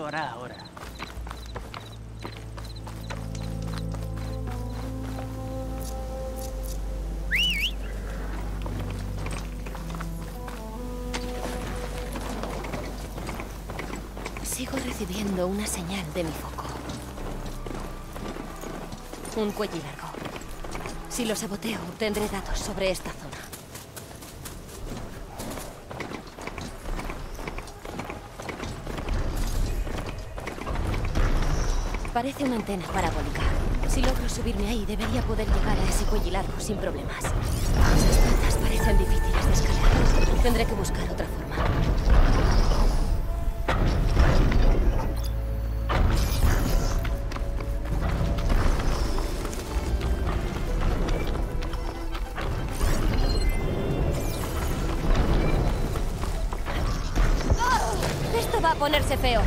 lo hará ahora. Sigo recibiendo una señal de mi foco. Un cuello largo. Si lo saboteo, obtendré datos sobre esta zona. Parece una antena parabólica. Si logro subirme ahí, debería poder llegar a ese cuello largo sin problemas. Esas plantas parecen difíciles de escalar. Tendré que buscar otra forma. Esto va a ponerse feo.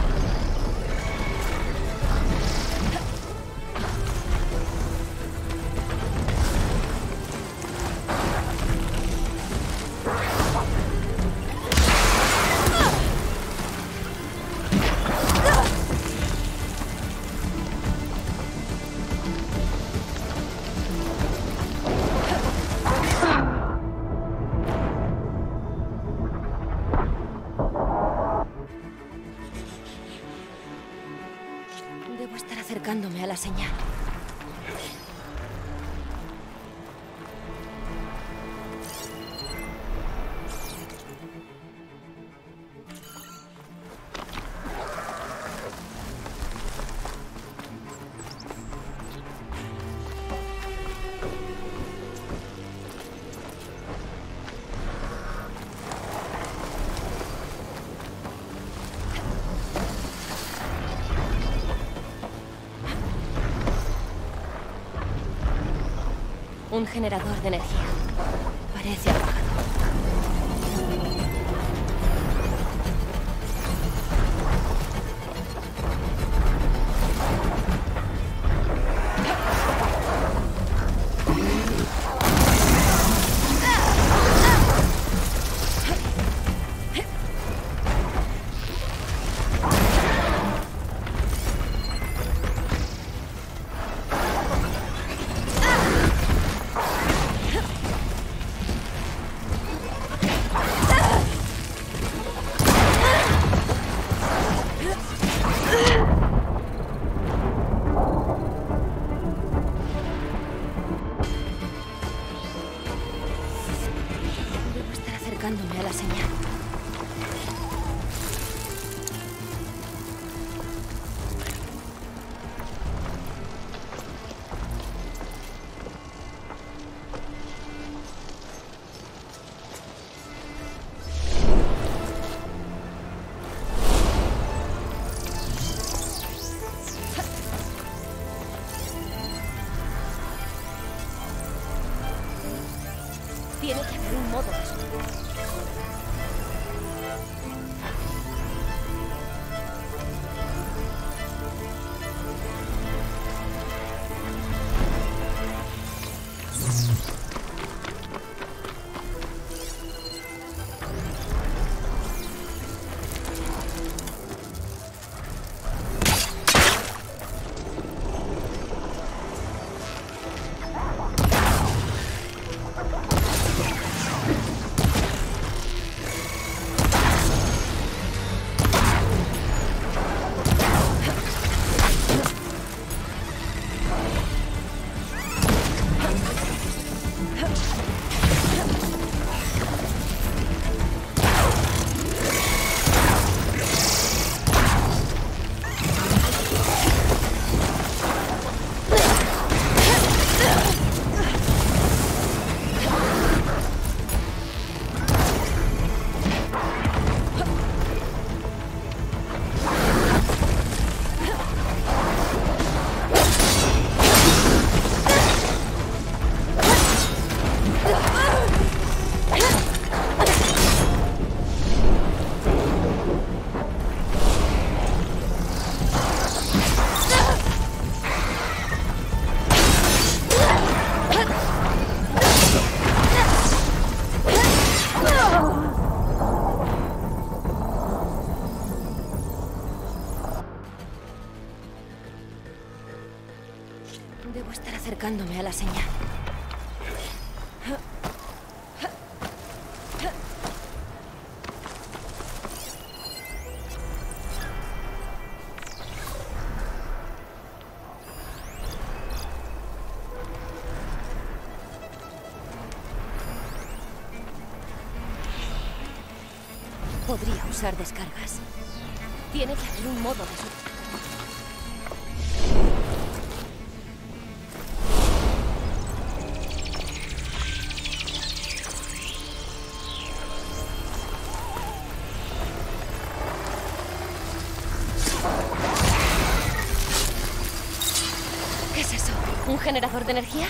Debo estar acercándome a la señal. Un generador de energía. Parece apagado. Debo estar acercándome a la señal. Tiene que haber un modo de subir. acercándome a la señal. Podría usar descargas. Tiene que haber un modo de ¿Qué es eso? ¿Un generador de energía?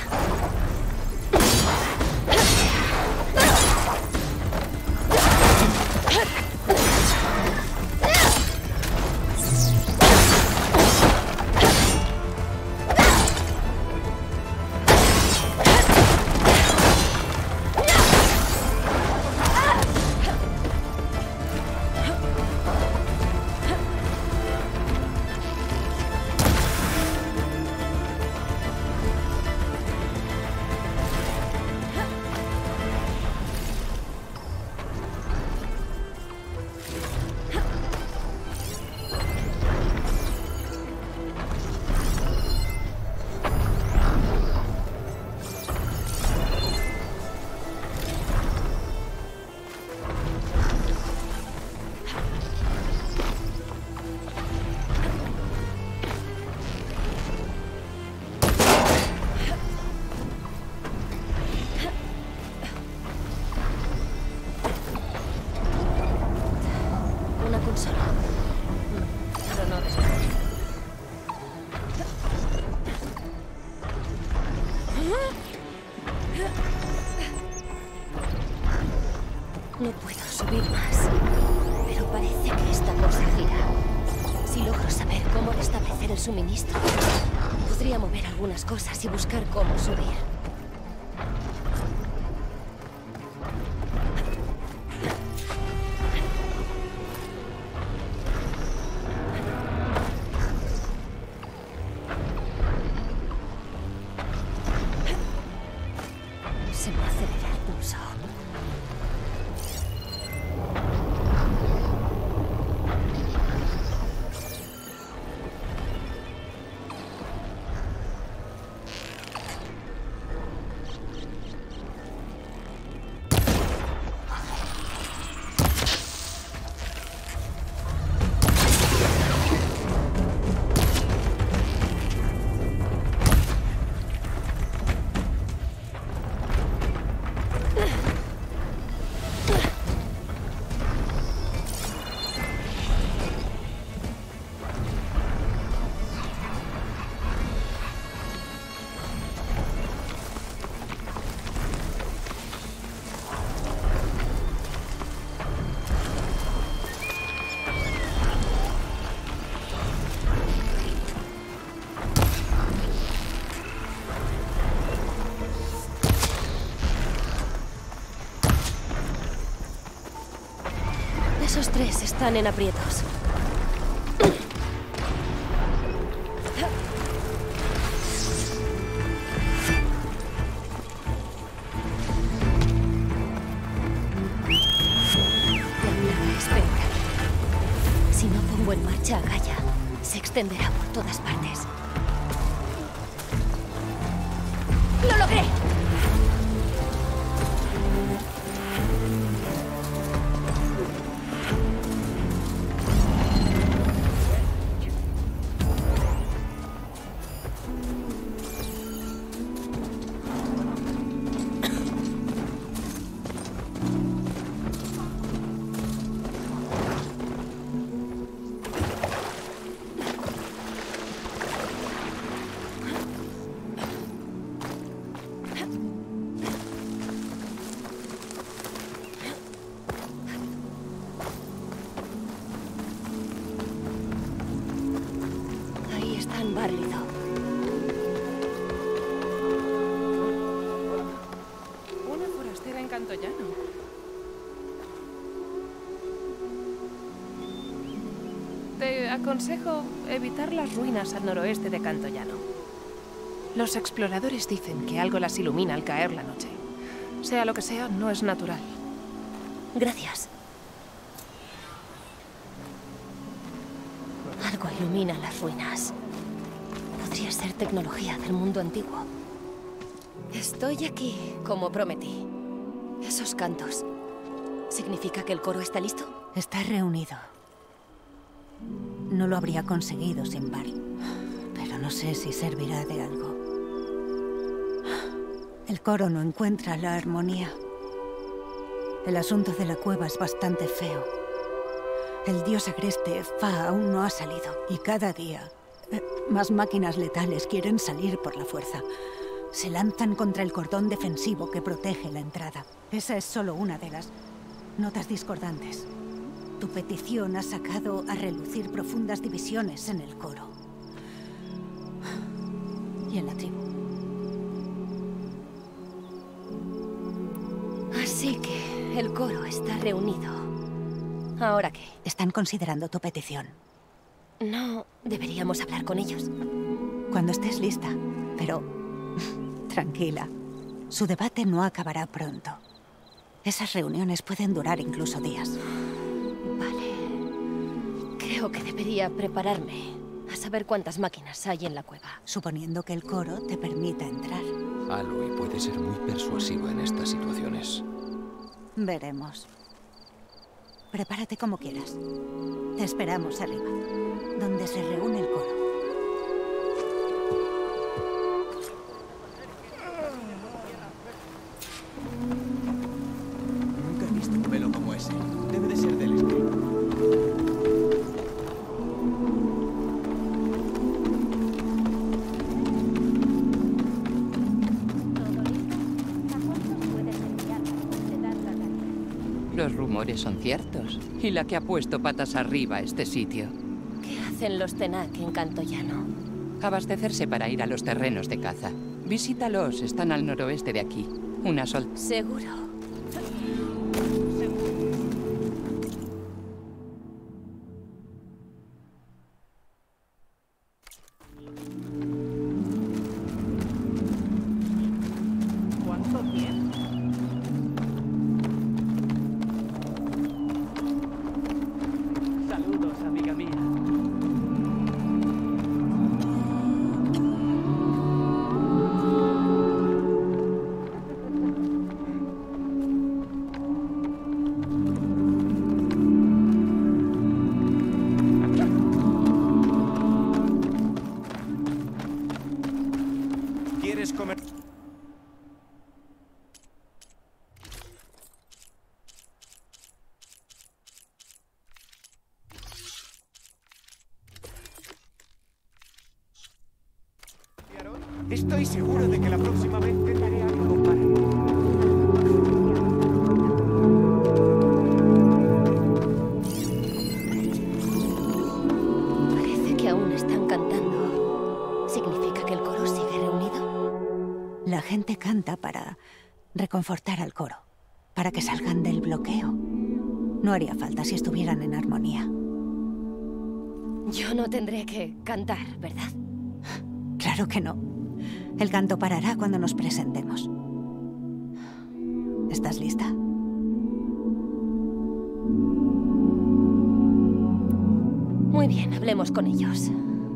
No puedo subir más, pero parece que esta cosa gira. Si logro saber cómo restablecer el suministro, podría mover algunas cosas y buscar cómo subir. Se me acelera el pulso. Esos tres están en aprietos. La plaga espera. Si no pongo en marcha a Gaia, se extenderá por todas partes. ¡Lo logré! Barrido. Una forastera en Cantollano. Te aconsejo evitar las ruinas al noroeste de Cantollano. Los exploradores dicen que algo las ilumina al caer la noche. Sea lo que sea, no es natural. Gracias. Algo ilumina las ruinas. Podría ser tecnología del mundo antiguo. Estoy aquí, como prometí. Esos cantos. ¿Significa que el coro está listo? Está reunido. No lo habría conseguido sin Val. Pero no sé si servirá de algo. El coro no encuentra la armonía. El asunto de la cueva es bastante feo. El dios agreste, Fa, aún no ha salido. Y cada día, más máquinas letales quieren salir por la fuerza. Se lanzan contra el cordón defensivo que protege la entrada. Esa es solo una de las notas discordantes. Tu petición ha sacado a relucir profundas divisiones en el coro. Y en la tribu. Así que el coro está reunido. ¿Ahora qué? Están considerando tu petición. No deberíamos hablar con ellos. Cuando estés lista, pero tranquila. Su debate no acabará pronto. Esas reuniones pueden durar incluso días. Vale. Creo que debería prepararme a saber cuántas máquinas hay en la cueva. Suponiendo que el coro te permita entrar. Aloy puede ser muy persuasiva en estas situaciones. Veremos. Prepárate como quieras. Te esperamos arriba, donde se reúne el coro. Nunca he visto un pelo como ese. Debe de ser del estilo. Los rumores son ciertos. Y la que ha puesto patas arriba a este sitio. ¿Qué hacen los Tenak en Cantoyano? Abastecerse para ir a los terrenos de caza. Visítalos, están al noroeste de aquí. Una sol... Seguro. ¿Cuánto tiempo? Saludos, amiga mía. ¿Quieres comer? Estoy seguro de que la próxima vez te daré algo para... Parece que aún están cantando. ¿Significa que el coro sigue reunido? La gente canta para reconfortar al coro, para que salgan del bloqueo. No haría falta si estuvieran en armonía. Yo no tendré que cantar, ¿verdad? Claro que no. El canto parará cuando nos presentemos. ¿Estás lista? Muy bien, hablemos con ellos.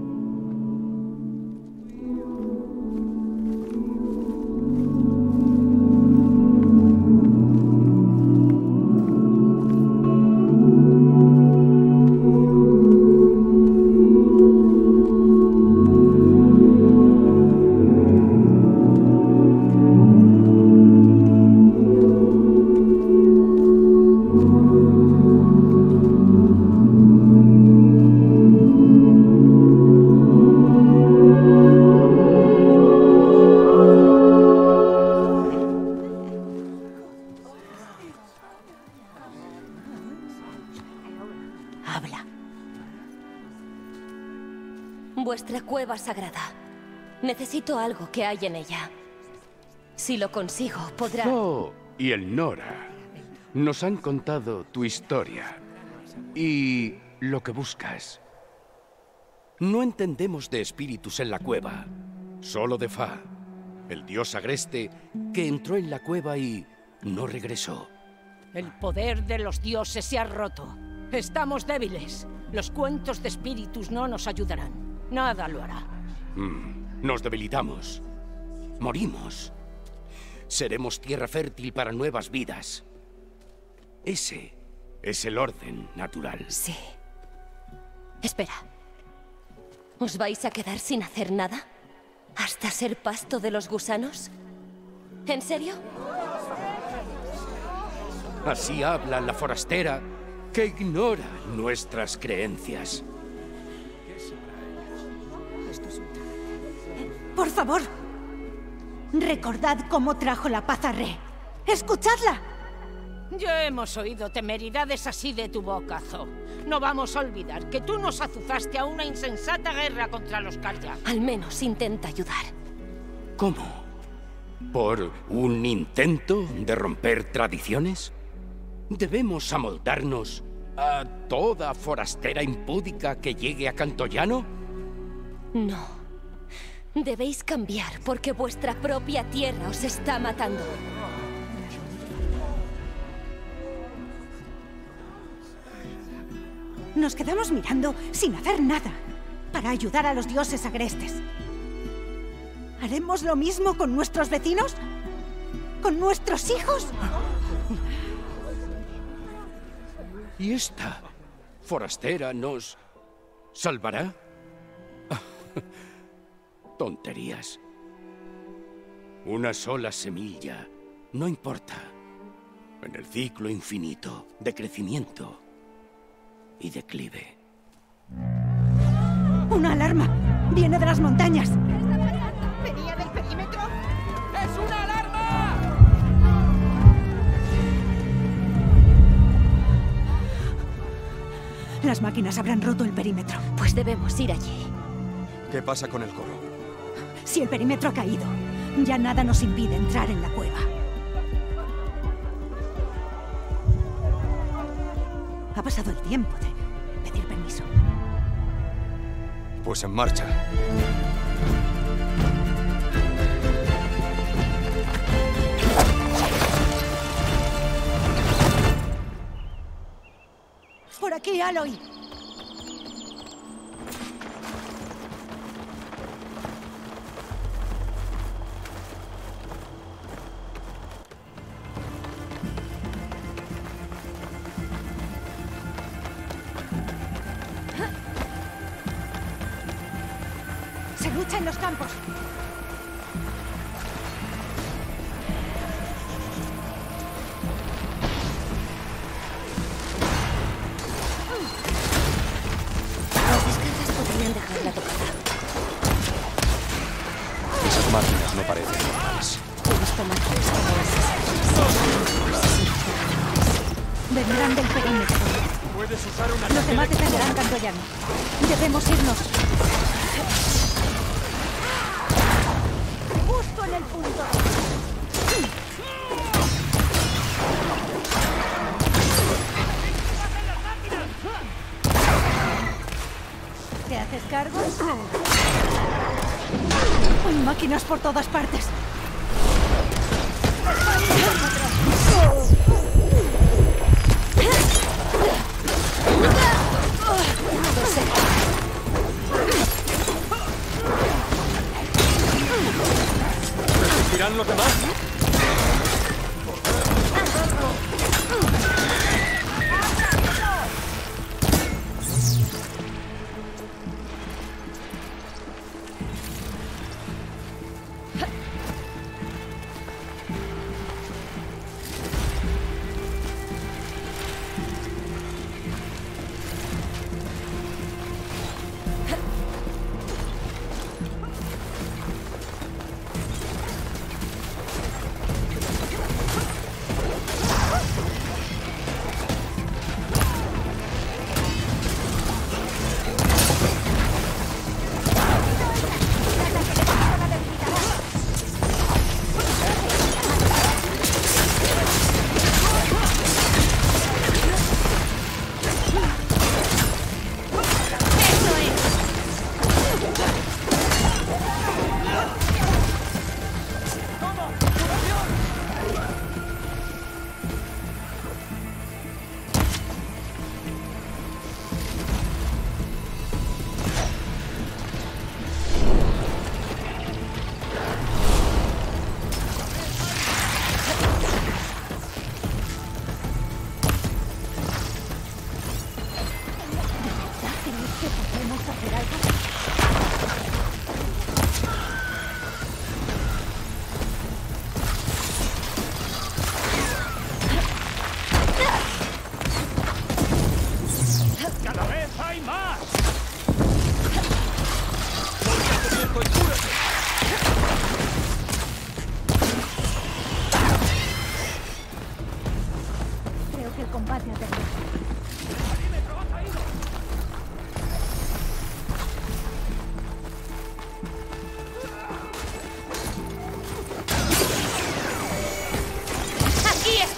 Habla. Vuestra cueva sagrada. Necesito algo que hay en ella. Si lo consigo, podrá... Oh, y el Nora. Nos han contado tu historia. Y lo que buscas. No entendemos de espíritus en la cueva. Solo de Fa, el dios agreste que entró en la cueva y no regresó. El poder de los dioses se ha roto. Estamos débiles. Los cuentos de espíritus no nos ayudarán. Nada lo hará. Nos debilitamos. Morimos. Seremos tierra fértil para nuevas vidas. Ese es el orden natural. Sí. Espera. ¿Os vais a quedar sin hacer nada? ¿Hasta ser pasto de los gusanos? ¿En serio? Así habla la forastera que ignora nuestras creencias. Por favor, recordad cómo trajo la paz a Re. ¡Escuchadla! Ya hemos oído temeridades así de tu boca, Zo. No vamos a olvidar que tú nos azuzaste a una insensata guerra contra los Karja. Al menos intenta ayudar. ¿Cómo? ¿Por un intento de romper tradiciones? ¿Debemos amoldarnos a toda forastera impúdica que llegue a Cantoyano? No. Debéis cambiar porque vuestra propia tierra os está matando. Nos quedamos mirando sin hacer nada para ayudar a los dioses agrestes. ¿Haremos lo mismo con nuestros vecinos? ¿Con nuestros hijos? ¿Y esta forastera nos salvará? Tonterías. Una sola semilla no importa en el ciclo infinito de crecimiento y declive. ¡Una alarma! ¡Viene de las montañas! ¿Venía del perímetro? ¡Es una alarma! Las máquinas habrán roto el perímetro. Pues debemos ir allí. ¿Qué pasa con el coro? Si el perímetro ha caído, ya nada nos impide entrar en la cueva. Ha pasado el tiempo de pedir permiso. Pues en marcha. ¡Por aquí, Aloy! Se lucha en los campos. Las descargas podrían dejarla tocada. Esas máquinas no parecen normales. Puedes tomar Vendrán del perímetro. Puedes usar una Los demás defenderán Cantoyano. Debemos irnos. Justo en el punto. ¿Te haces cargo? Hay máquinas por todas partes. ¿Resistirán los demás?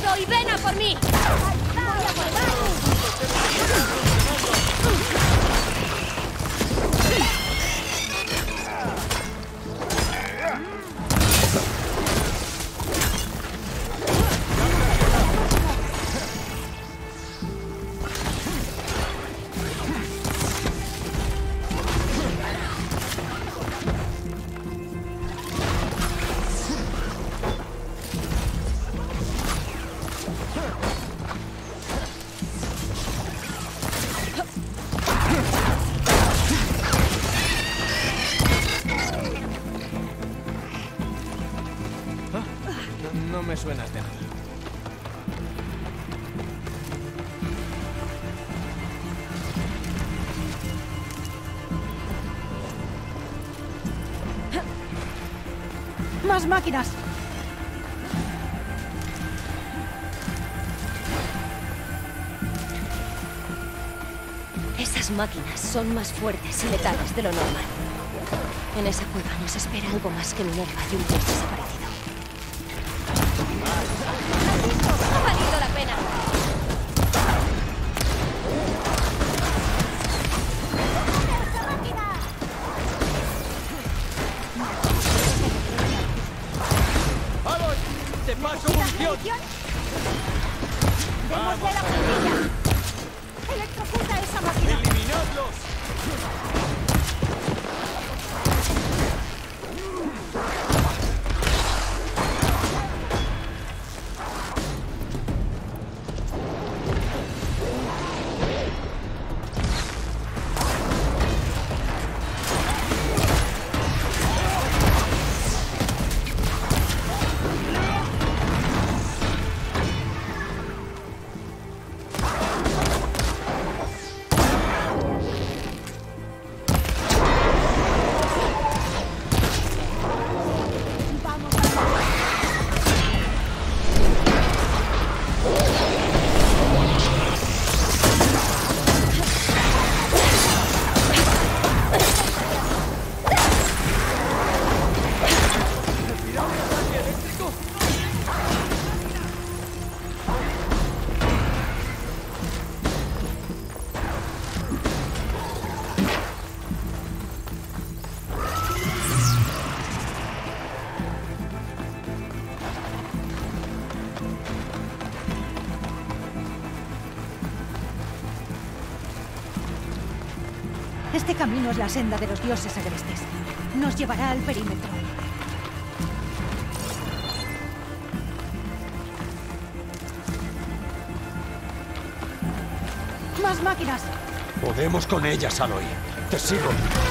esto y ven a por mí. No me suenas de nada. ¡Más máquinas! Esas máquinas son más fuertes y letales de lo normal. En esa cueva nos espera algo más que Minerva y un dios desaparecido. ¡Ha valido la pena! ¡Vamos! ¡Te paso munición! ¡Démosle la puntilla! ¡Electrocuta esa máquina! ¡Eliminadlos! Este camino es la senda de los dioses agrestes. Nos llevará al perímetro. ¡Más máquinas! Podemos con ellas, Aloy. Te sigo.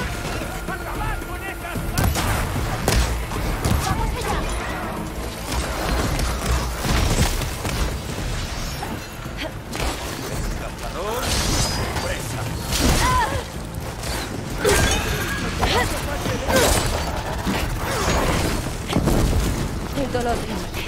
El dolor límite.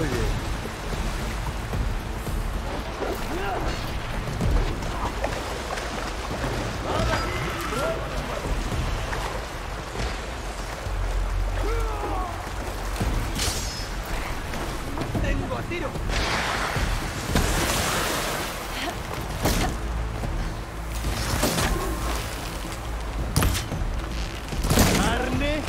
Muy bien. ¡Tengo a tiro! ¡Carne!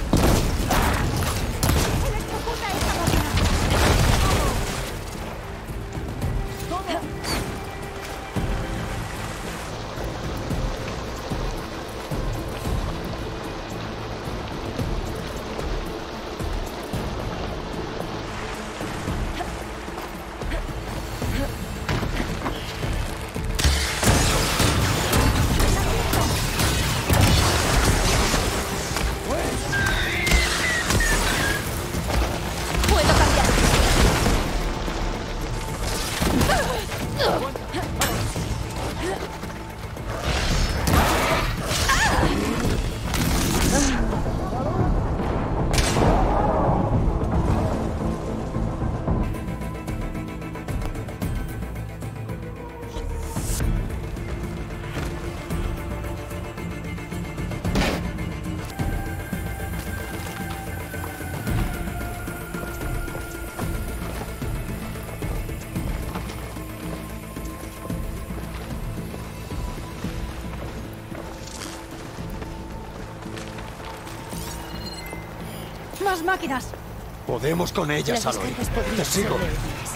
¡Más máquinas! Podemos con ellas, Las Aloy. descargas podrían Te sigo. serle útiles.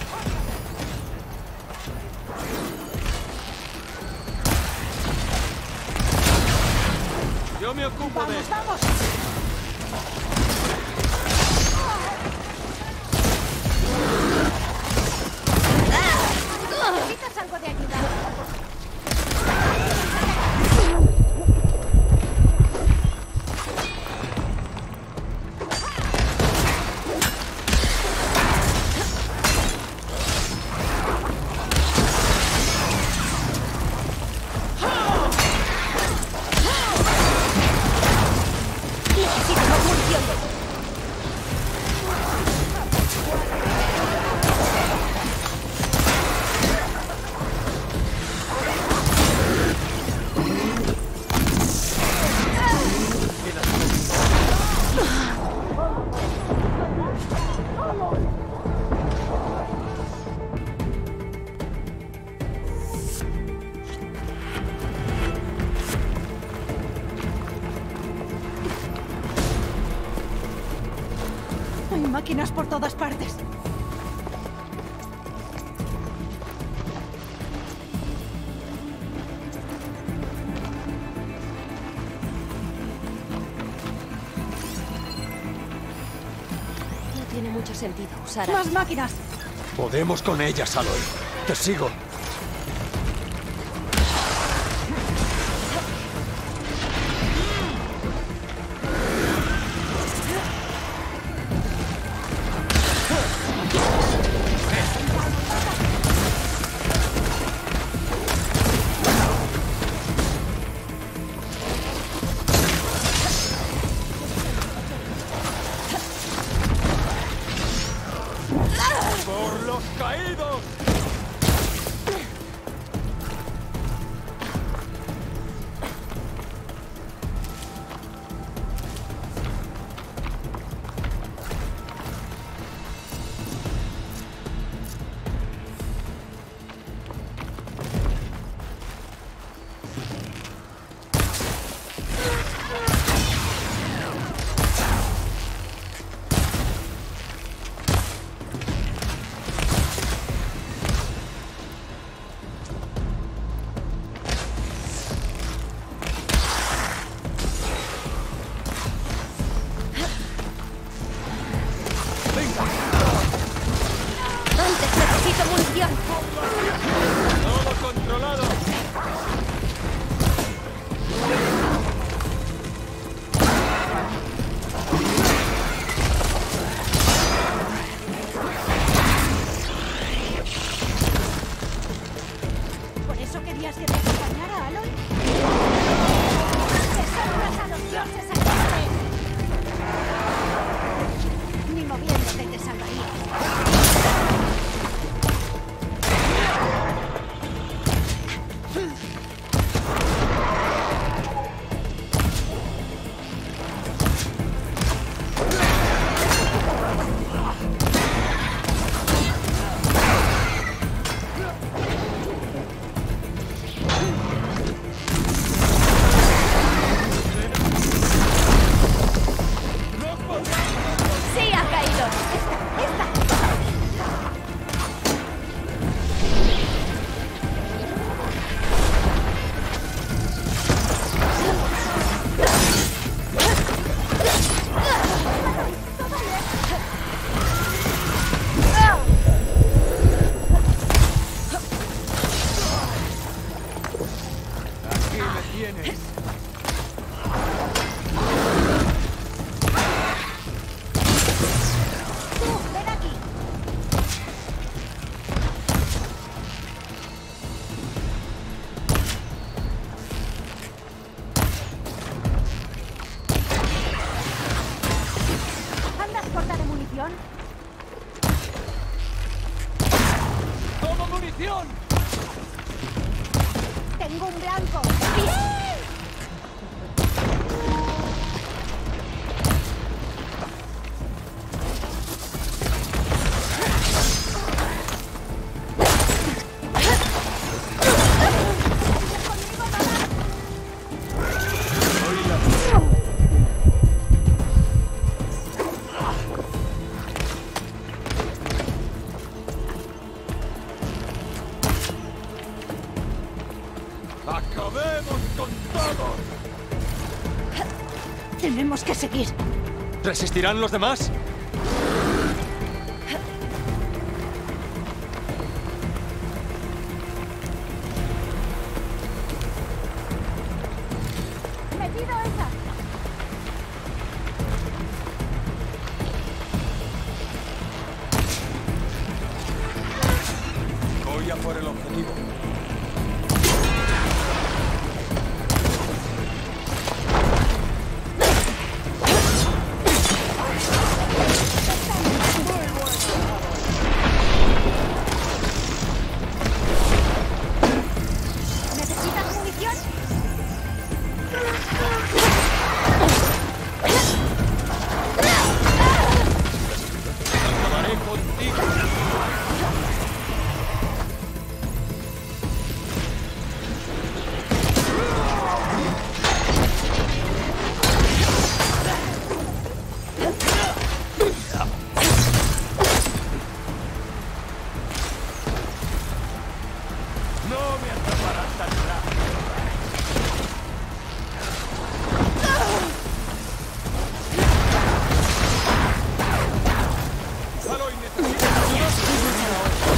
Yo me ocupo de esto. ¡Vamos! ¿Necesitas algo de ayuda? Necesito más munición. Hay máquinas por todas partes. No tiene mucho sentido usar ¡Más máquinas! Podemos con ellas, Aloy. Te sigo. ¡Por los caídos! Antes necesito munición. ¡Todo controlado! ¿Por eso querías que te acompañara, Aloy? ¡Deshonras a los dioses aquí! Ni moviéndote te salvarías. ¡Posición! ¡Tengo un blanco! ¡Acabemos con todo! Tenemos que seguir. ¿Resistirán los demás? ¡Me pido esa! Voy a por el objetivo. ¿Necesitas munición? Acabaré contigo. No me atraparás tan rápido. Aloy, ¿necesitas ayuda?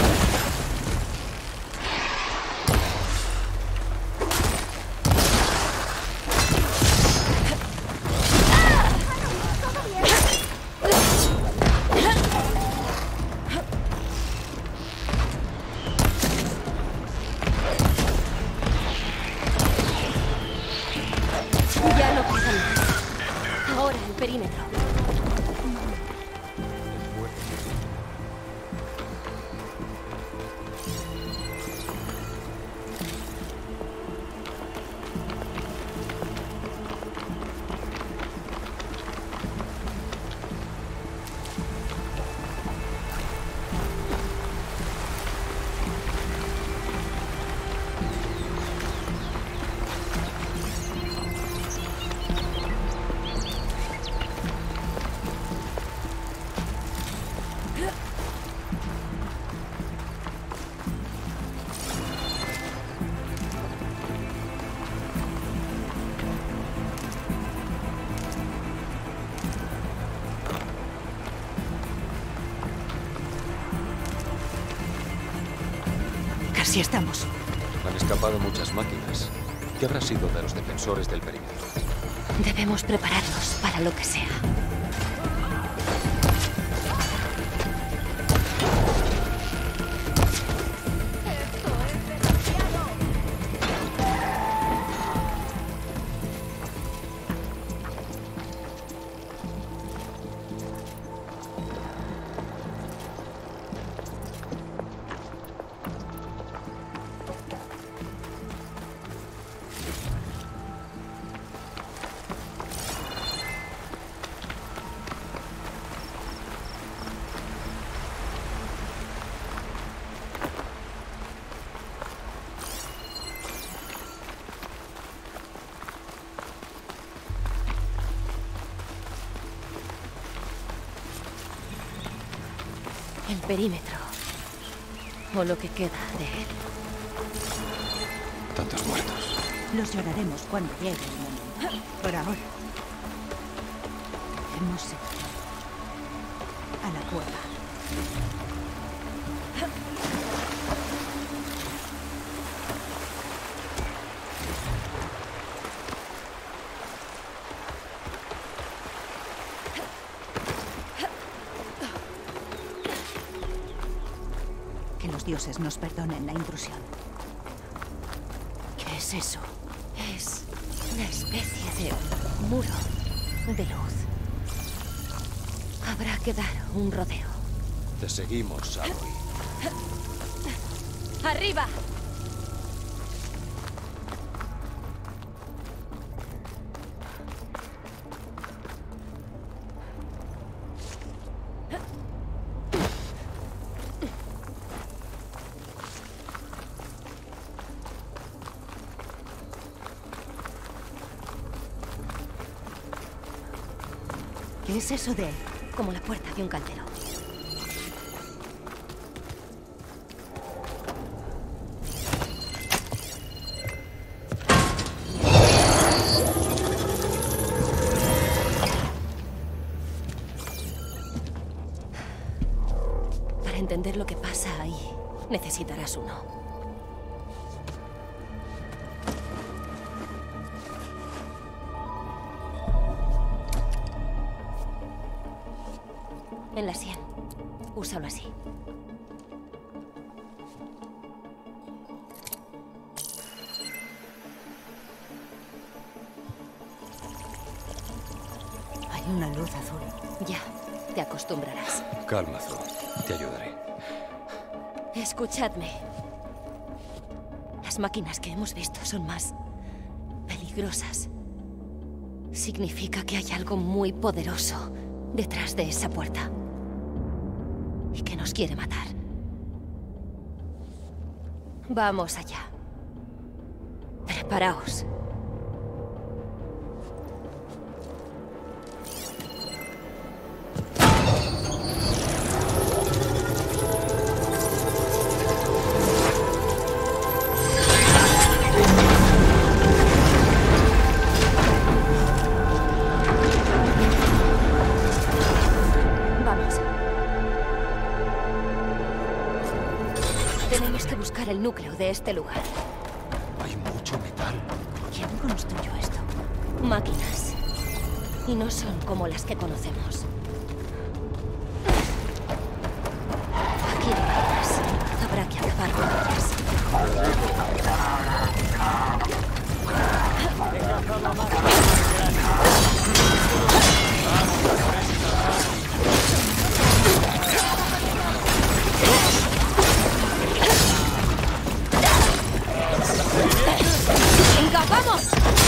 Ya no queda más. Ahora el perímetro. Casi estamos. Han escapado muchas máquinas. ¿Qué habrá sido de los defensores del perímetro? Debemos prepararnos para lo que sea. El perímetro. O lo que queda de él. Tantos muertos. Los lloraremos cuando llegue el momento. Por ahora. Hemos seguido a la cueva. Que los dioses nos perdonen la intrusión. ¿Qué es eso? Es una especie de muro de luz. Habrá que dar un rodeo. Te seguimos, Aloy. ¡Arriba! ¿Qué es eso de...? Como la puerta de un caldero. Para entender lo que pasa ahí, necesitarás uno. En la sien. Úsalo así. Hay una luz azul. Ya, te acostumbrarás. Calma, Zo. Te ayudaré. Escuchadme. Las máquinas que hemos visto son más peligrosas. Significa que hay algo muy poderoso detrás de esa puerta. Y que nos quiere matar. Vamos allá. Preparaos. Tenemos que buscar el núcleo de este lugar. Hay mucho metal. ¿Quién construyó esto? Máquinas. Y no son como las que conocemos. Aquí no hay más. Habrá que acabar con ellas. ¡Venga, vamos!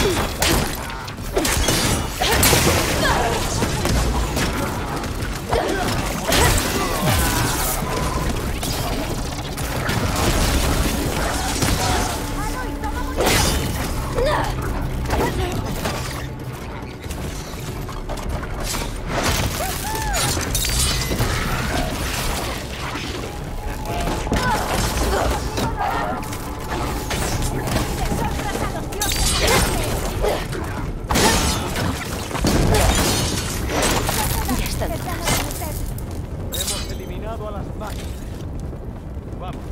Ya están todas. Hemos eliminado a las máquinas. Vamos.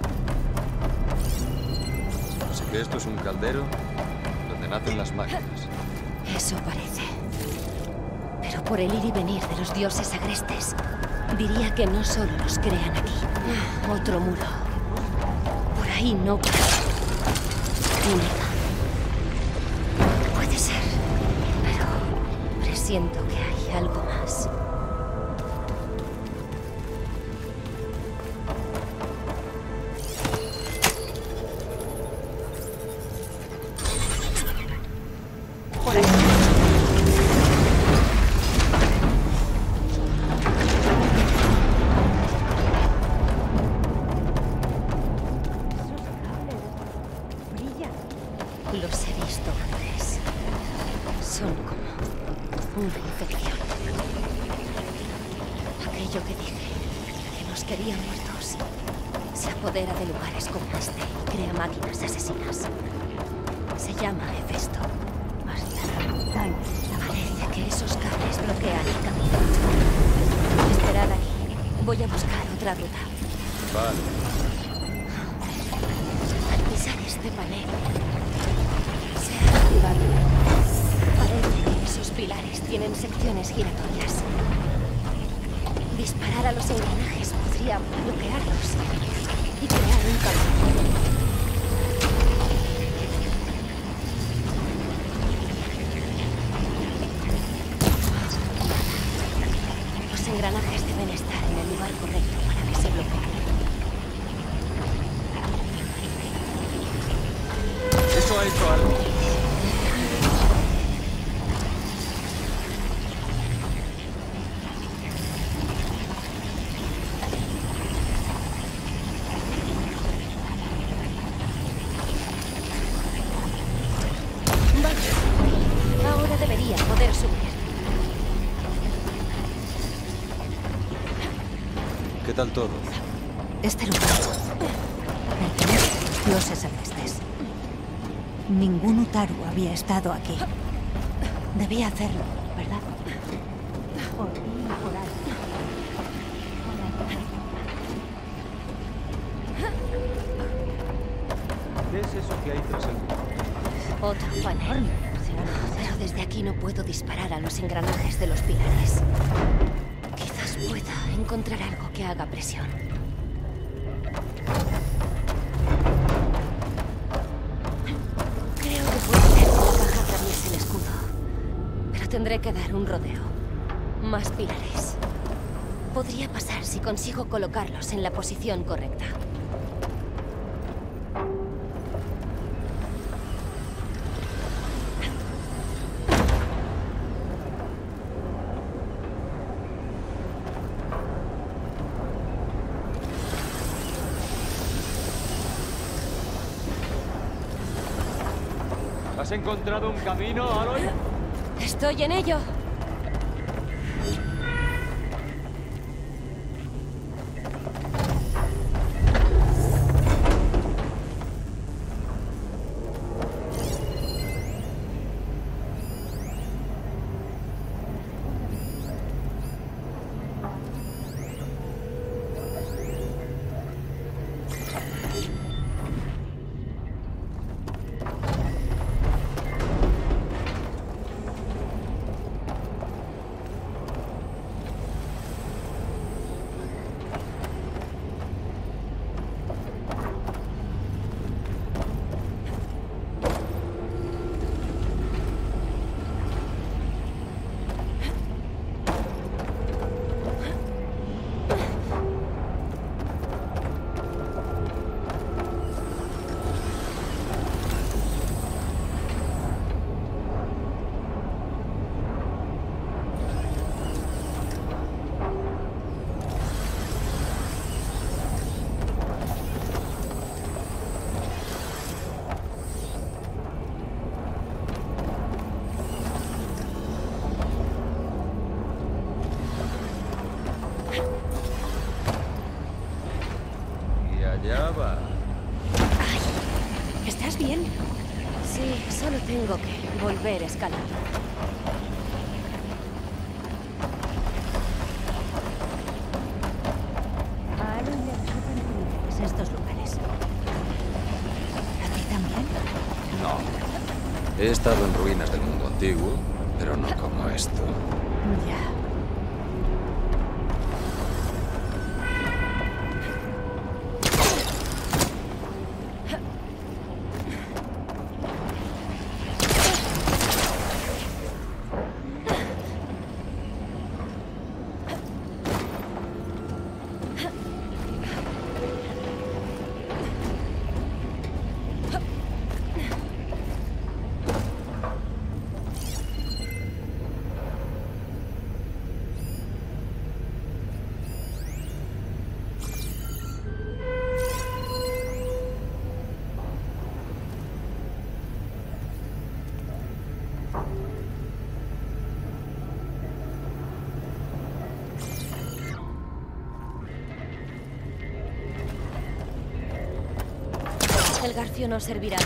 Así que esto es un caldero donde nacen las máquinas. Eso parece. Pero por el ir y venir de los dioses agrestes, diría que no solo los crean aquí. Otro muro. Por ahí no pasa. Única. Puede ser. Pero presiento que hay algo más. Por aquí. Los he visto antes. Son como una infección. Aquello que dije, que nos quería muertos, se apodera de lugares como este y crea máquinas asesinas. Se llama Hefesto. Parece que esos cables bloquean el camino. Esperad ahí. Voy a buscar otra ruta. Vale. Al pisar este panel, se ha activado. Parece que esos pilares tienen secciones giratorias. Disparar a los engranajes podría bloquearlos y crear un camino. Los engranajes deben estar en el lugar correcto para que se bloqueen. ha hecho algo. Vale. Ahora debería poder subir. ¿Qué tal todo? Este lugar pertenece a los dioses celestes. Ningún Utaru había estado aquí. Debía hacerlo, ¿verdad? Por mí y por algo. ¿Qué es eso que hay tras el muro? Otro panel. Pero desde aquí no puedo disparar a los engranajes de los pilares. Quizás pueda encontrar algo que haga presión. Creo que puedo hacer que la caja atraviese el escudo. Pero tendré que dar un rodeo. Más pilares. Podría pasar si consigo colocarlos en la posición correcta. ¿Has encontrado un camino, Aloy? ¡Estoy en ello! Allá va. Ay, ¿estás bien? Sí, solo tengo que volver a escalar. A Aloy le resultan familiares estos lugares. ¿A ti también? No. He estado en ruinas del mundo antiguo, pero no como esto. Ya. El garfio no servirá.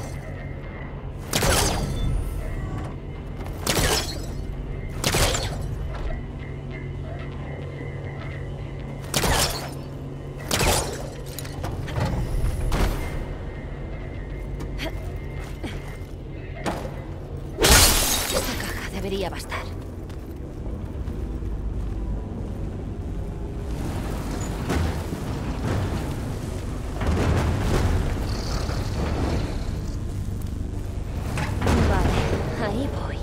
Esta caja debería bastar. Ahí voy.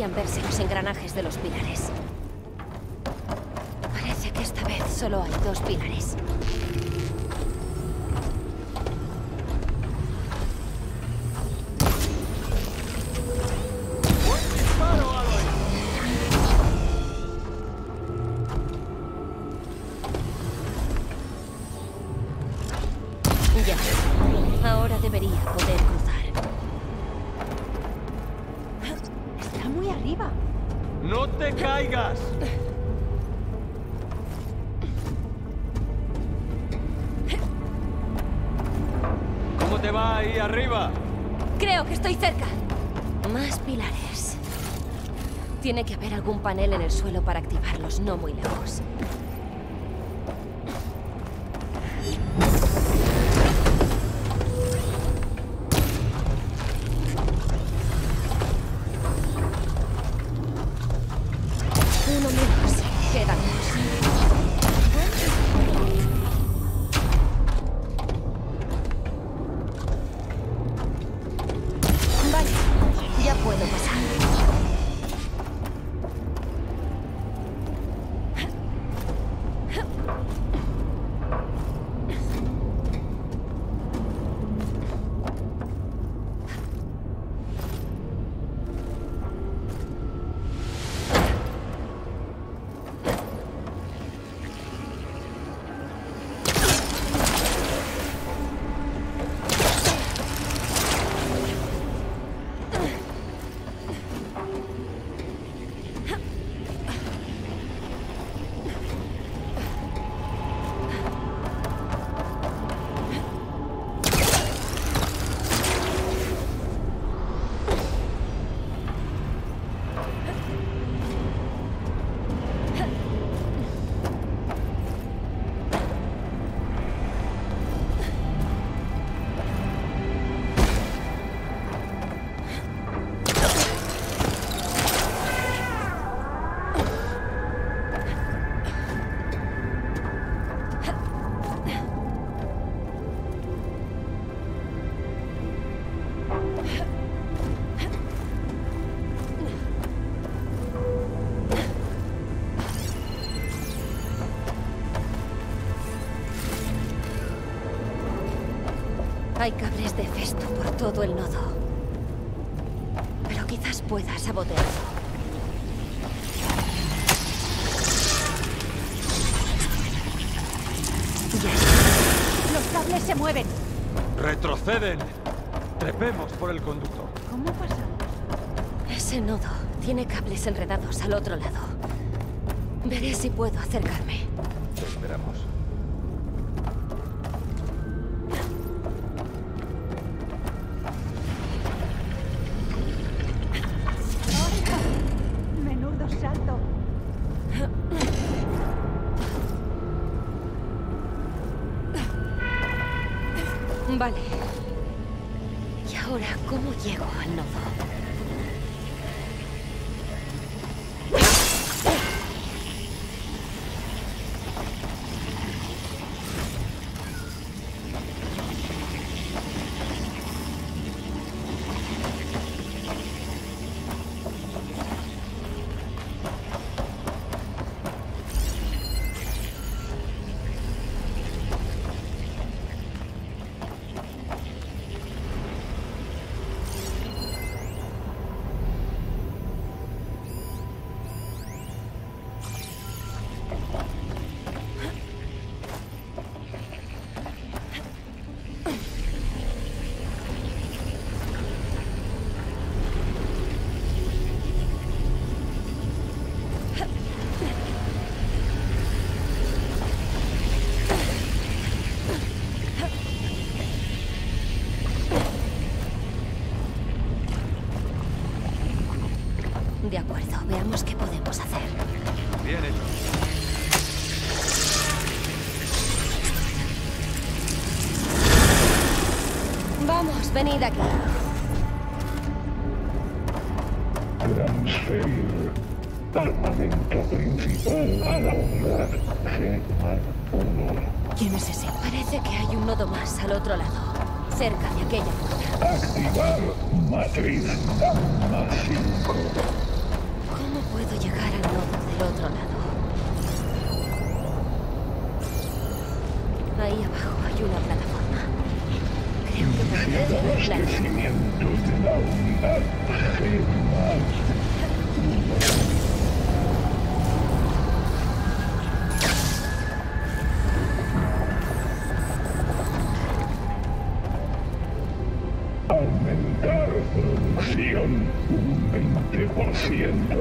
deberían verse los engranajes de los pilares. Parece que esta vez solo hay 2 pilares. Ya. Ahora debería poder cruzar. Está muy arriba. ¡No te caigas! ¿Cómo te va ahí arriba? Creo que estoy cerca. Más pilares. Tiene que haber algún panel en el suelo para activarlos, no muy lejos. Uno menos. Quedan 2. Vale, ya puedo pasar. Hay cables de Festo por todo el nodo. Pero quizás pueda sabotearlo. Ya está. Los cables se mueven. ¡Retroceden! Trepemos por el conducto. ¿Cómo pasamos? Ese nodo tiene cables enredados al otro lado. Veré si puedo acercarme. Te esperamos. Menudo salto. Vale. ¿Y ahora cómo llego al nodo? De acuerdo, veamos qué podemos hacer. Bien hecho. Vamos, venid aquí. Transferir armamento principal a la unidad G-1. ¿Quién es ese? Parece que hay un nodo más al otro lado, cerca de aquella puerta. Activar matriz Gamma 5. abastecimiento de la unidad G+. Aumentar producción un 20%.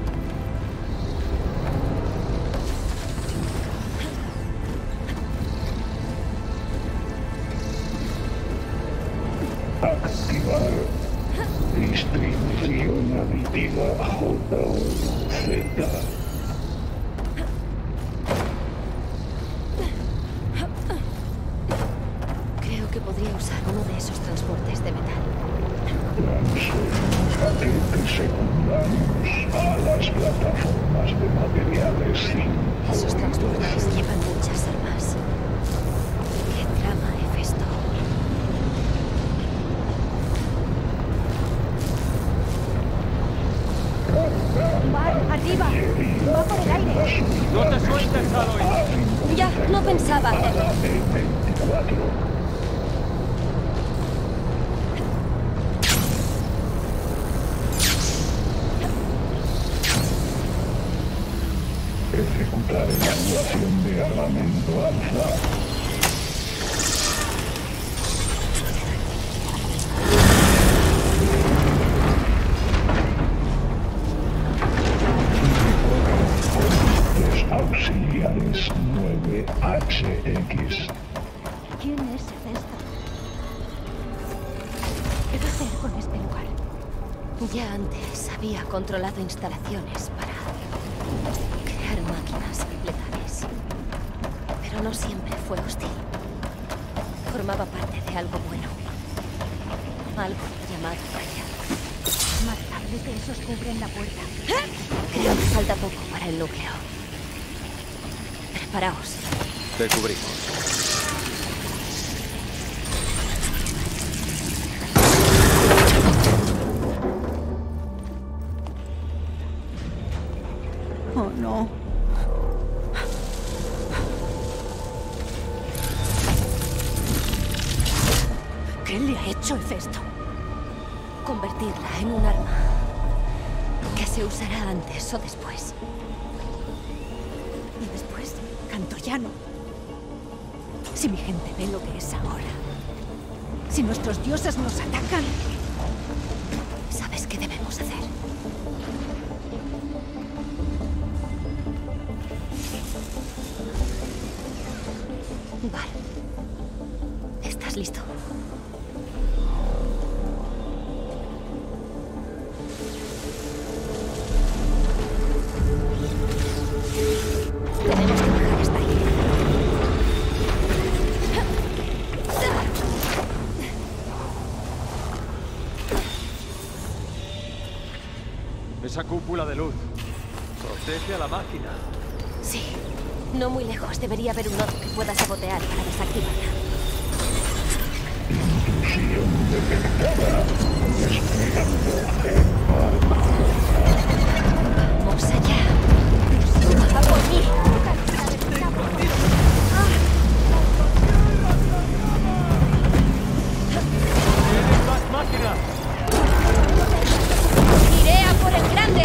Activar distribución aditiva JZ. Creo que podría usar uno de esos transportes de metal. Paquetes secundarios a las plataformas de materiales 5. Esos transportes llevan muchas armas. ¿Qué trama, Hefesto? ¡Va, arriba! ¡Va por el aire! ¡No te sueltes, Aloy! Ya, no pensaba hacerlo. E24. Ejecutar evaluación de armamento alfa. Auxiliares 9HX. ¿Quién es Hefesto? ¿Qué va a hacer con este lugar? Ya antes había controlado instalaciones para crear máquinas letales. Pero no siempre fue hostil. Formaba parte de algo bueno. Algo llamado Gaia. Más cables de esos cubren la puerta. Creo que falta poco para el núcleo. Preparaos. Te cubrimos. Oh, no. ¿Qué le ha hecho Hefesto? Convertirla en un arma que se usará antes o después. Y después, Cantoyano. Si mi gente ve lo que es ahora. Si nuestros dioses nos atacan. ¿Sabes qué debemos hacer? Vale. ¿Estás listo? Tenemos que bajar hasta ahí. Esa cúpula de luz. Protege a la máquina. Sí. No muy lejos. Debería haber un nodo que pueda sabotear para desactivarla. Intrusión detectada. Vamos allá. ¡A por mí! ¡Tienes más máquinas! ¡Iré a por el grande!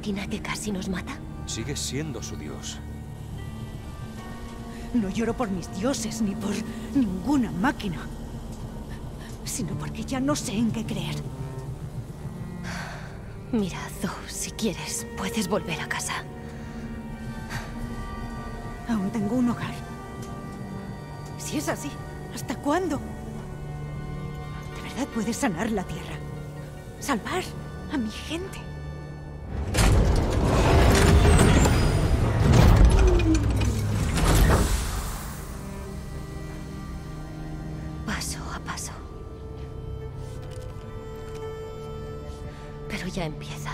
máquina que casi nos mata? Sigues siendo su dios. No lloro por mis dioses ni por ninguna máquina, sino porque ya no sé en qué creer. Mira, Zoe, si quieres, puedes volver a casa. Aún tengo un hogar. Si es así, ¿hasta cuándo? ¿De verdad puedes sanar la tierra? ¿Salvar a mi gente? Paso a paso. Pero ya empieza.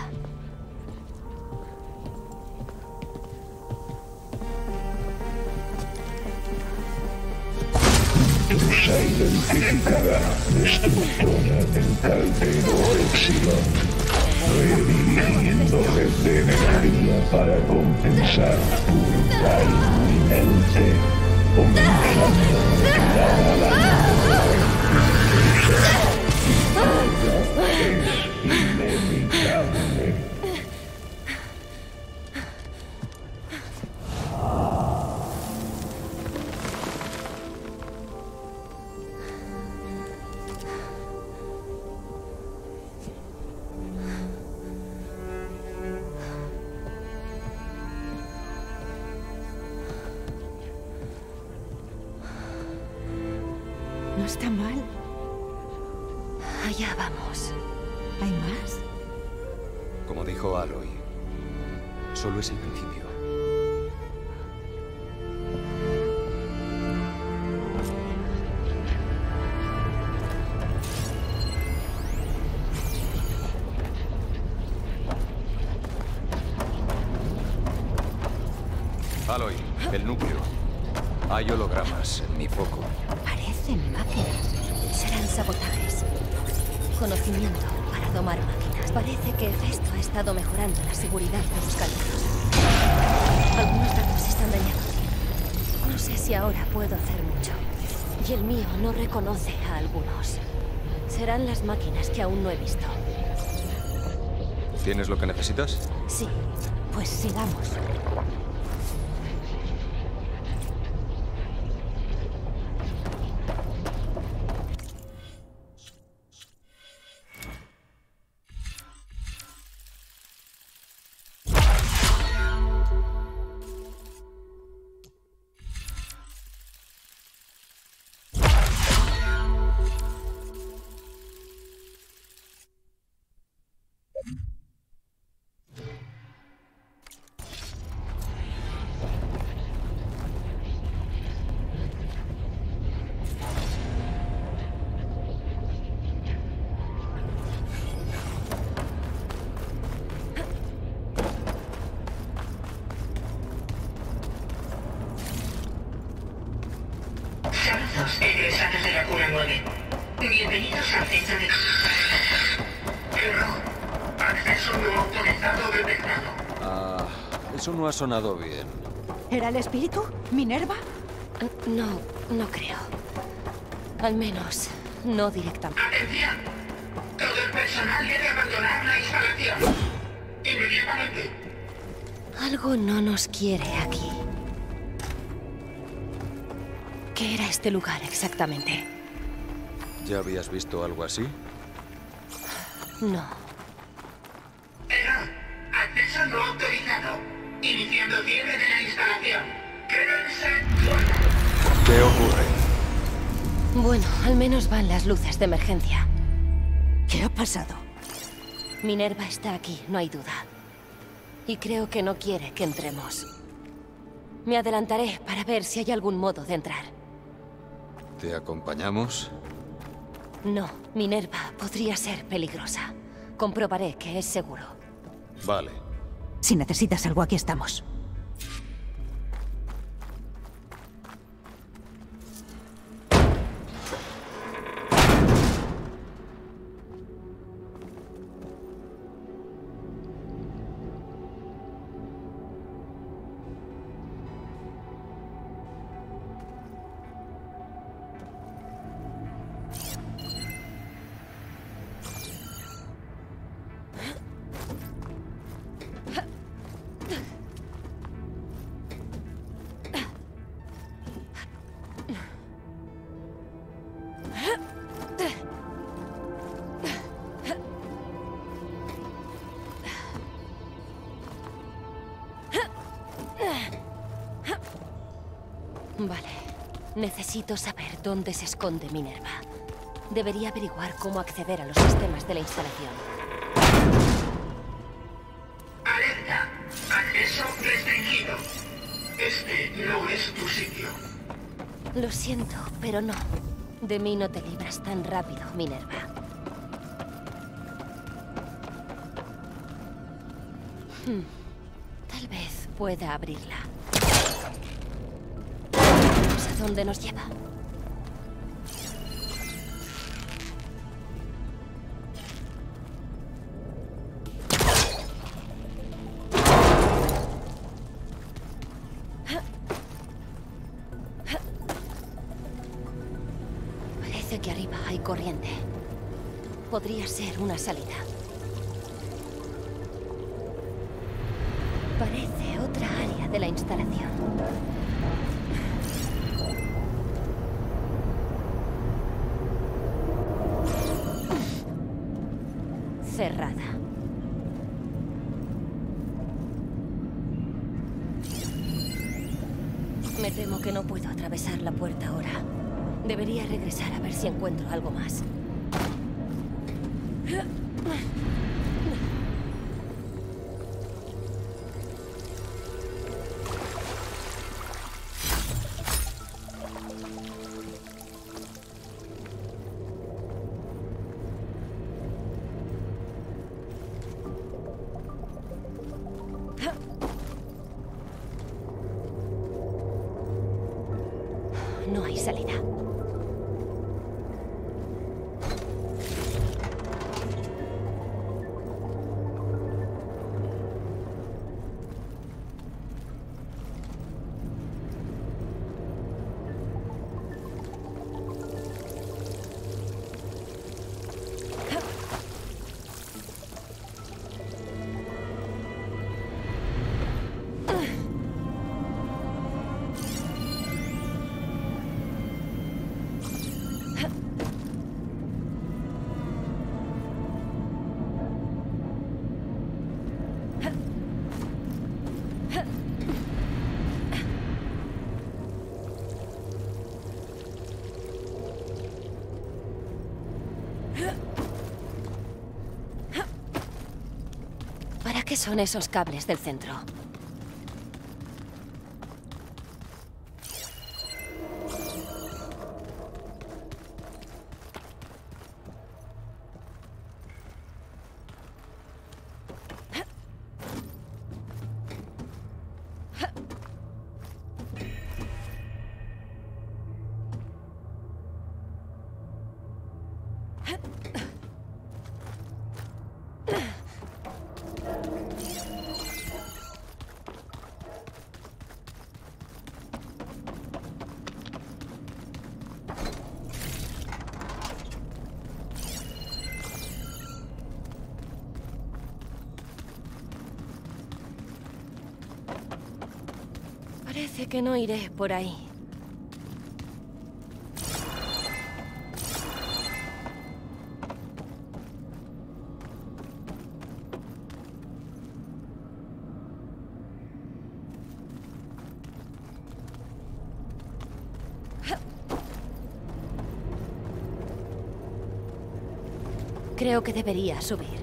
Se identificará destructora del caldero Epsilon, redirigiendo red de energía para compensar tu caída inminente, comenzando a la es inevitable. No está mal. Allá vamos. ¿Hay más? Como dijo Aloy, solo es el principio. Aloy, el núcleo. Hay hologramas en mi foco. Parecen máquinas. Serán sabotajes. Conocimiento para domar máquinas. Parece que Festo ha estado mejorando la seguridad de los calderos. Algunos datos están dañados. No sé si ahora puedo hacer mucho. Y el mío no reconoce a algunos. Serán las máquinas que aún no he visto. ¿Tienes lo que necesitas? Sí, pues sigamos. Saludos, egresados de la Cura 9. Bienvenidos al centro de... Error. Acceso no autorizado detectado. Eso no ha sonado bien. ¿Era el espíritu? ¿Minerva? No creo. Al menos, no directamente. Atención. Todo el personal debe abandonar la instalación. Inmediatamente. Algo no nos quiere aquí. ¿Qué era este lugar exactamente? ¿Ya habías visto algo así? No. Error. Acceso no autorizado. Iniciando cierre de la instalación. Quédense fuera. ¿Qué ocurre? Bueno, al menos van las luces de emergencia. ¿Qué ha pasado? Minerva está aquí, no hay duda. Y creo que no quiere que entremos. Me adelantaré para ver si hay algún modo de entrar. ¿Te acompañamos? No, Minerva podría ser peligrosa. Comprobaré que es seguro. Vale. Si necesitas algo, aquí estamos. Vale. Necesito saber dónde se esconde Minerva. Debería averiguar cómo acceder a los sistemas de la instalación. Alerta. Acceso restringido. Este no es tu sitio. Lo siento, pero no. De mí no te libras tan rápido, Minerva. Tal vez pueda abrirla. ¿Sabes a dónde nos lleva? Parece que arriba hay corriente. Podría ser una salida. Parece otra área de la instalación. Cerrada. Me temo que no puedo atravesar la puerta ahora. Debería regresar a ver si encuentro algo más. No hay salida. ¿Para qué son esos cables del centro? Parece que no iré por ahí. Creo que debería subir.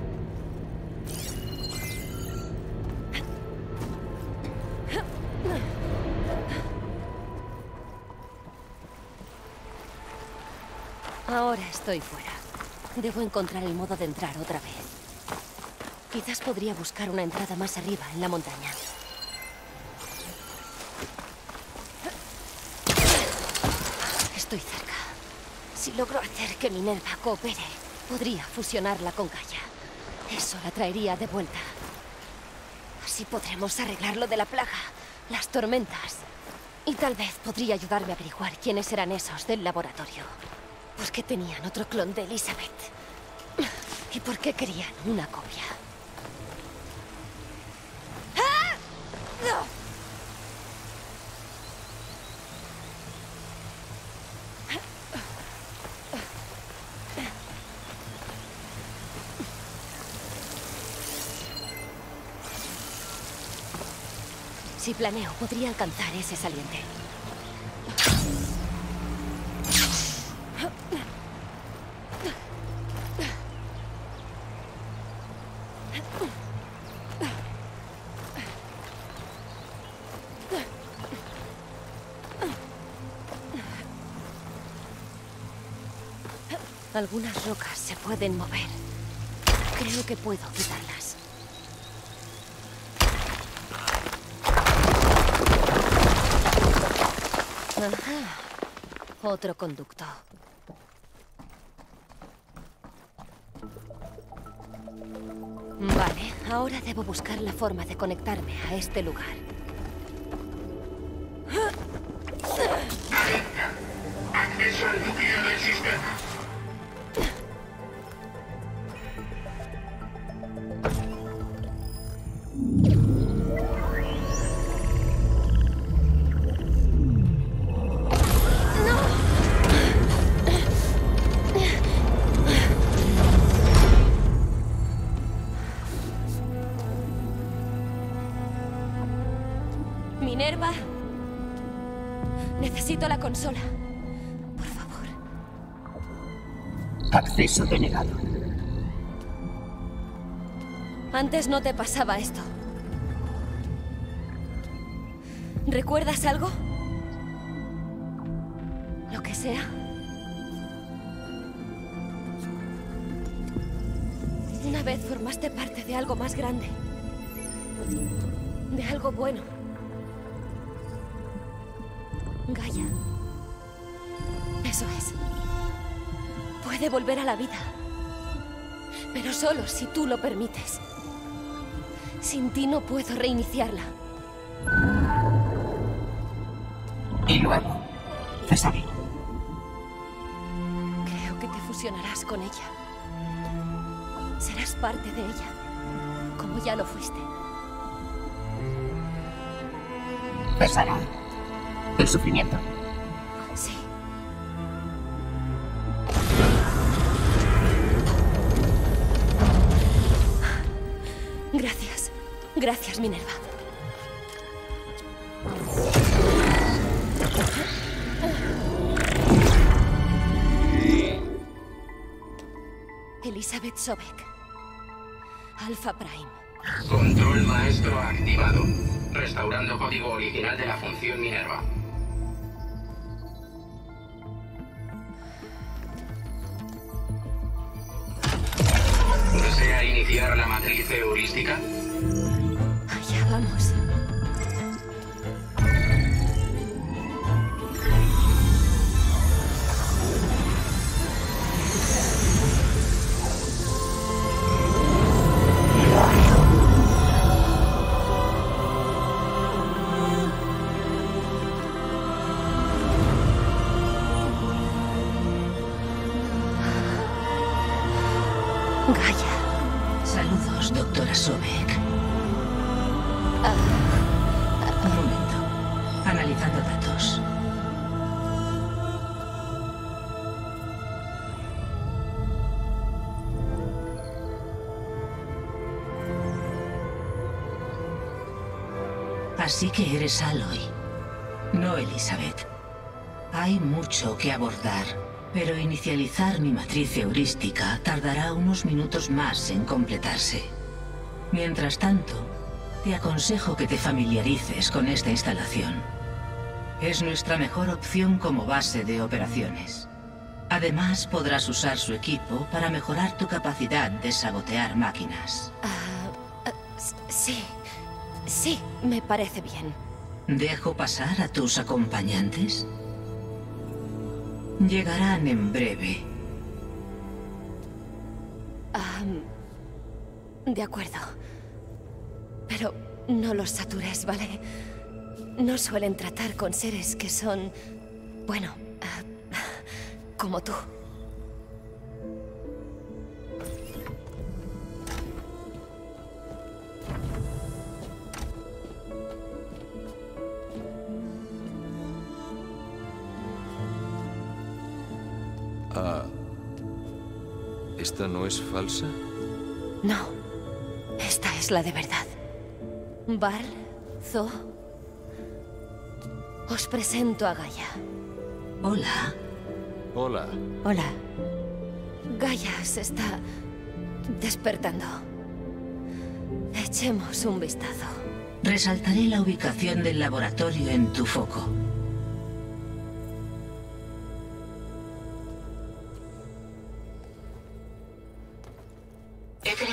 Ahora estoy fuera. Debo encontrar el modo de entrar otra vez. Quizás podría buscar una entrada más arriba, en la montaña. Estoy cerca. Si logro hacer que Minerva coopere, podría fusionarla con Gaia. Eso la traería de vuelta. Así podremos arreglar lo de la plaga, las tormentas. Y tal vez podría ayudarme a averiguar quiénes eran esos del laboratorio. ¿Por qué tenían otro clon de Elizabeth? ¿Y por qué querían una copia? ¡Ah! ¡No! Si planeo, podría alcanzar ese saliente. Algunas rocas se pueden mover. Creo que puedo quitarlas. Ajá. Otro conducto. Vale, ahora debo buscar la forma de conectarme a este lugar. Acceso al núcleo del sistema. Minerva. Necesito la consola. Por favor. Acceso denegado. Antes no te pasaba esto. ¿Recuerdas algo? Lo que sea. Una vez formaste parte de algo más grande. De algo bueno. Gaia. Eso es. Puede volver a la vida. Pero solo si tú lo permites. Sin ti no puedo reiniciarla. Y luego, cesaré. Creo que te fusionarás con ella. Serás parte de ella, como ya lo fuiste. Cesará el sufrimiento. Sí. Gracias. Gracias, Minerva. Elizabeth Sobek. Alpha Prime. Control maestro activado. Restaurando código original de la función Minerva. ¿Desea iniciar la matriz heurística? Allá vamos. Gaia. Saludos, doctora Sobek. Un momento. Analizando datos. Así que eres Aloy, no Elizabeth. Hay mucho que abordar, pero inicializar mi matriz heurística tardará unos minutos más en completarse. Mientras tanto, te aconsejo que te familiarices con esta instalación. Es nuestra mejor opción como base de operaciones. Además, podrás usar su equipo para mejorar tu capacidad de sabotear máquinas. Sí. Sí, me parece bien. ¿Dejo pasar a tus acompañantes? Llegarán en breve. De acuerdo. Pero no los satures, ¿vale? No suelen tratar con seres que son... bueno, como tú. ¿Esta no es falsa? No. Esta es la de verdad. Val, Zo... os presento a Gaia. Hola. Hola. Hola. Gaia se está... despertando. Echemos un vistazo. Resaltaré la ubicación del laboratorio en tu foco.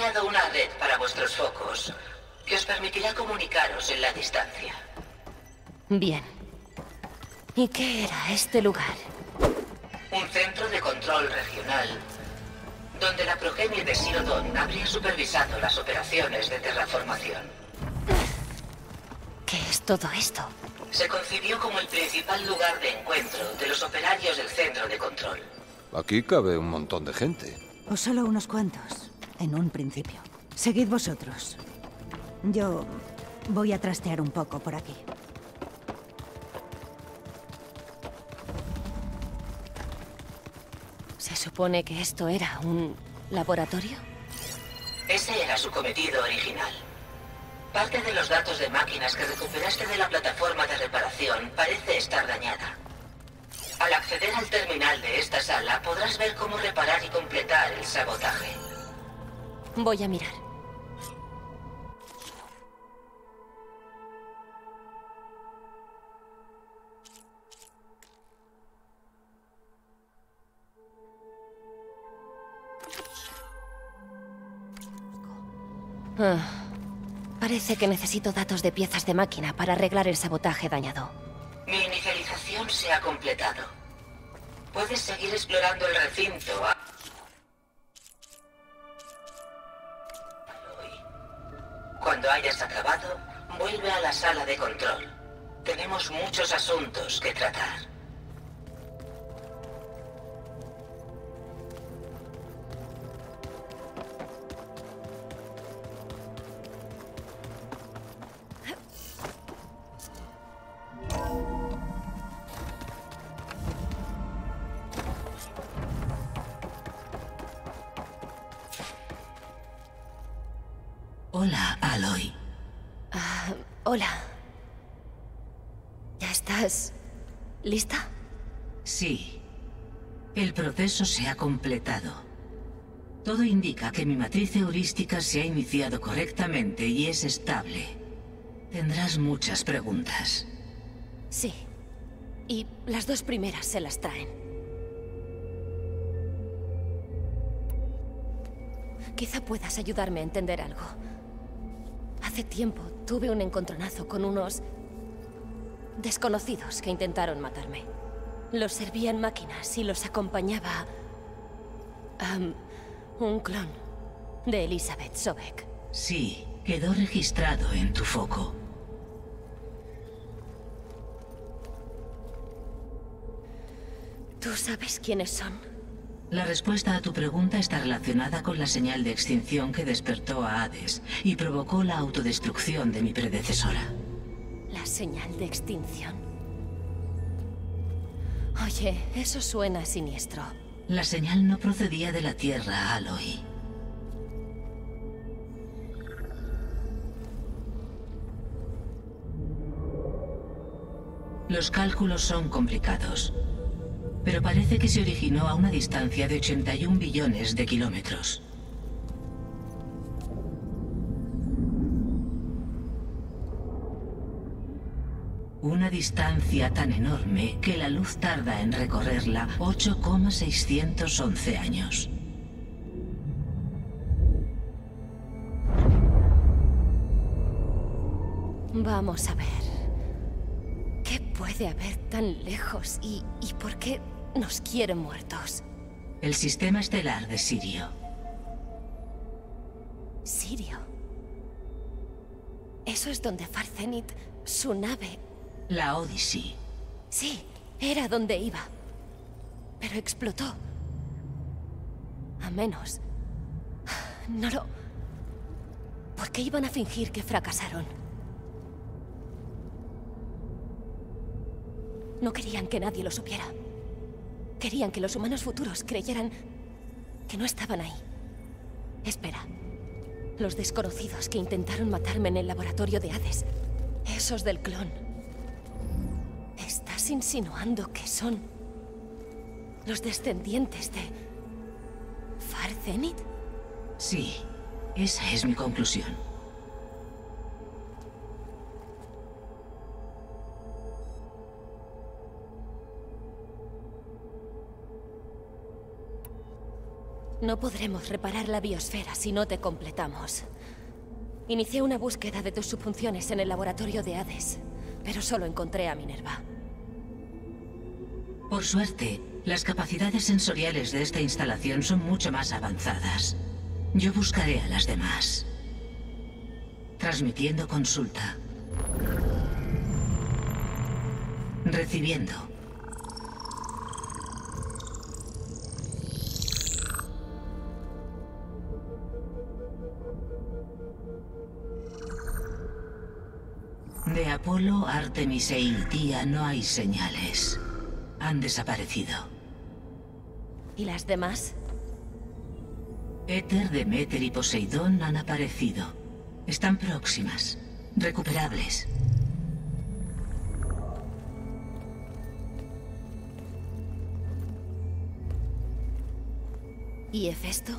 creado una red para vuestros focos que os permitirá comunicaros en la distancia. Bien. ¿Y qué era este lugar? Un centro de control regional, donde la progenie de Sirodon habría supervisado las operaciones de terraformación. ¿Qué es todo esto? Se concibió como el principal lugar de encuentro de los operarios del centro de control. Aquí cabe un montón de gente. O solo unos cuantos, en un principio. Seguid vosotros. Yo voy a trastear un poco por aquí. ¿Se supone que esto era un laboratorio? Ese era su cometido original. Parte de los datos de máquinas que recuperaste de la plataforma de reparación parece estar dañada. Al acceder al terminal de esta sala, podrás ver cómo reparar y completar el sabotaje. Voy a mirar. Parece que necesito datos de piezas de máquina para arreglar el sabotaje dañado. Mi inicialización se ha completado. Puedes seguir explorando el recinto. Cuando hayas acabado, vuelve a la sala de control. Tenemos muchos asuntos que tratar. Hola, Aloy. Hola. ¿Ya estás lista? Sí. El proceso se ha completado. Todo indica que mi matriz heurística se ha iniciado correctamente y es estable. Tendrás muchas preguntas. Sí. Y las dos primeras se las traen. Quizá puedas ayudarme a entender algo. Hace tiempo tuve un encontronazo con unos desconocidos que intentaron matarme. Los servía en máquinas y los acompañaba un clon de Elizabeth Sobek. Sí, quedó registrado en tu foco. ¿Tú sabes quiénes son? La respuesta a tu pregunta está relacionada con la señal de extinción que despertó a Hades y provocó la autodestrucción de mi predecesora. La señal de extinción. Oye, eso suena siniestro. La señal no procedía de la Tierra, Aloy. Los cálculos son complicados, pero parece que se originó a una distancia de 81 billones de kilómetros. Una distancia tan enorme que la luz tarda en recorrerla 8,611 años. Vamos a ver. ¿Qué puede haber tan lejos y por qué nos quieren muertos? El sistema estelar de Sirio. ¿Sirio? Eso es donde Farzenit, su nave... La Odyssey. Sí, era donde iba. Pero explotó. A menos... No lo... ¿Por qué iban a fingir que fracasaron? No querían que nadie lo supiera. Querían que los humanos futuros creyeran que no estaban ahí. Espera. Los desconocidos que intentaron matarme en el laboratorio de Hades. Esos del clon. ¿Estás insinuando que son los descendientes de Farzenit? Sí, esa es mi conclusión. No podremos reparar la biosfera si no te completamos. Inicié una búsqueda de tus subfunciones en el laboratorio de Hades, pero solo encontré a Minerva. Por suerte, las capacidades sensoriales de esta instalación son mucho más avanzadas. Yo buscaré a las demás. Transmitiendo consulta. Recibiendo. De Apolo, Artemis e Iltía no hay señales. Han desaparecido. ¿Y las demás? Éter, Deméter y Poseidón han aparecido. Están próximas. Recuperables. ¿Y Hefesto?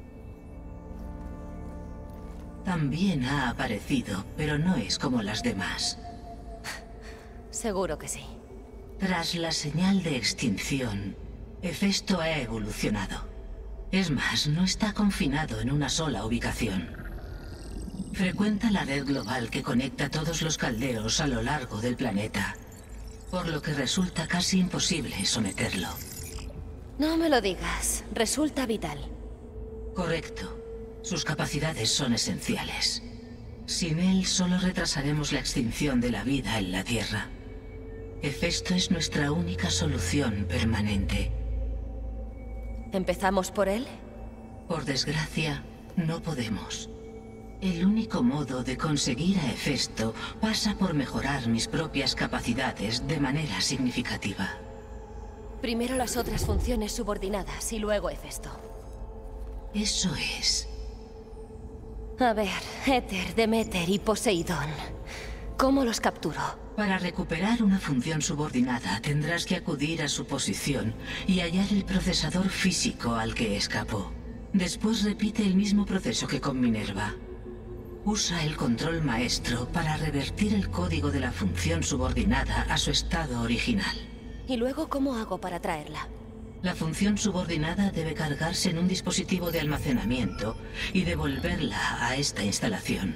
También ha aparecido, pero no es como las demás. Seguro que sí. Tras la señal de extinción, Hefesto ha evolucionado. Es más, no está confinado en una sola ubicación. Frecuenta la red global que conecta todos los calderos a lo largo del planeta, por lo que resulta casi imposible someterlo. No me lo digas. Resulta vital. Correcto. Sus capacidades son esenciales. Sin él, solo retrasaremos la extinción de la vida en la Tierra. Hefesto es nuestra única solución permanente. ¿Empezamos por él? Por desgracia, no podemos. El único modo de conseguir a Hefesto pasa por mejorar mis propias capacidades de manera significativa. Primero las otras funciones subordinadas y luego Hefesto. Eso es. A ver, Éter, Deméter y Poseidón. ¿Cómo los capturo? Para recuperar una función subordinada tendrás que acudir a su posición y hallar el procesador físico al que escapó. Después repite el mismo proceso que con Minerva. Usa el control maestro para revertir el código de la función subordinada a su estado original. ¿Y luego cómo hago para traerla? La función subordinada debe cargarse en un dispositivo de almacenamiento y devolverla a esta instalación.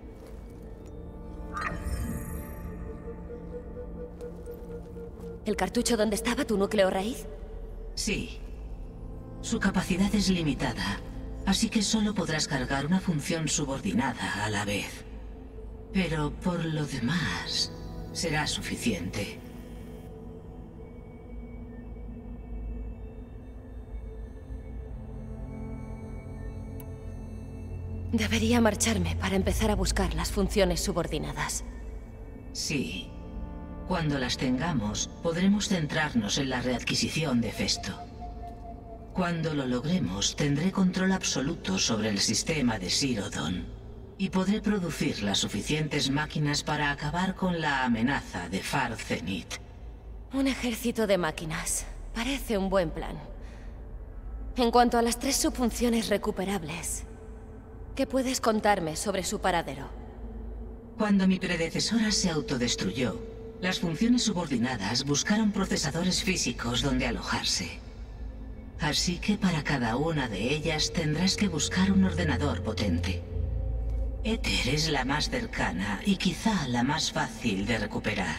¿El cartucho donde estaba tu núcleo raíz? Sí. Su capacidad es limitada, así que solo podrás cargar una función subordinada a la vez. Pero por lo demás, será suficiente. Debería marcharme para empezar a buscar las funciones subordinadas. Sí. Cuando las tengamos, podremos centrarnos en la readquisición de Hefesto. Cuando lo logremos, tendré control absoluto sobre el sistema de Sirodon. Y podré producir las suficientes máquinas para acabar con la amenaza de Far Zenith. Un ejército de máquinas. Parece un buen plan. En cuanto a las 3 subfunciones recuperables, ¿qué puedes contarme sobre su paradero? Cuando mi predecesora se autodestruyó, las funciones subordinadas buscaron procesadores físicos donde alojarse. Así que para cada una de ellas tendrás que buscar un ordenador potente. Éter es la más cercana y quizá la más fácil de recuperar.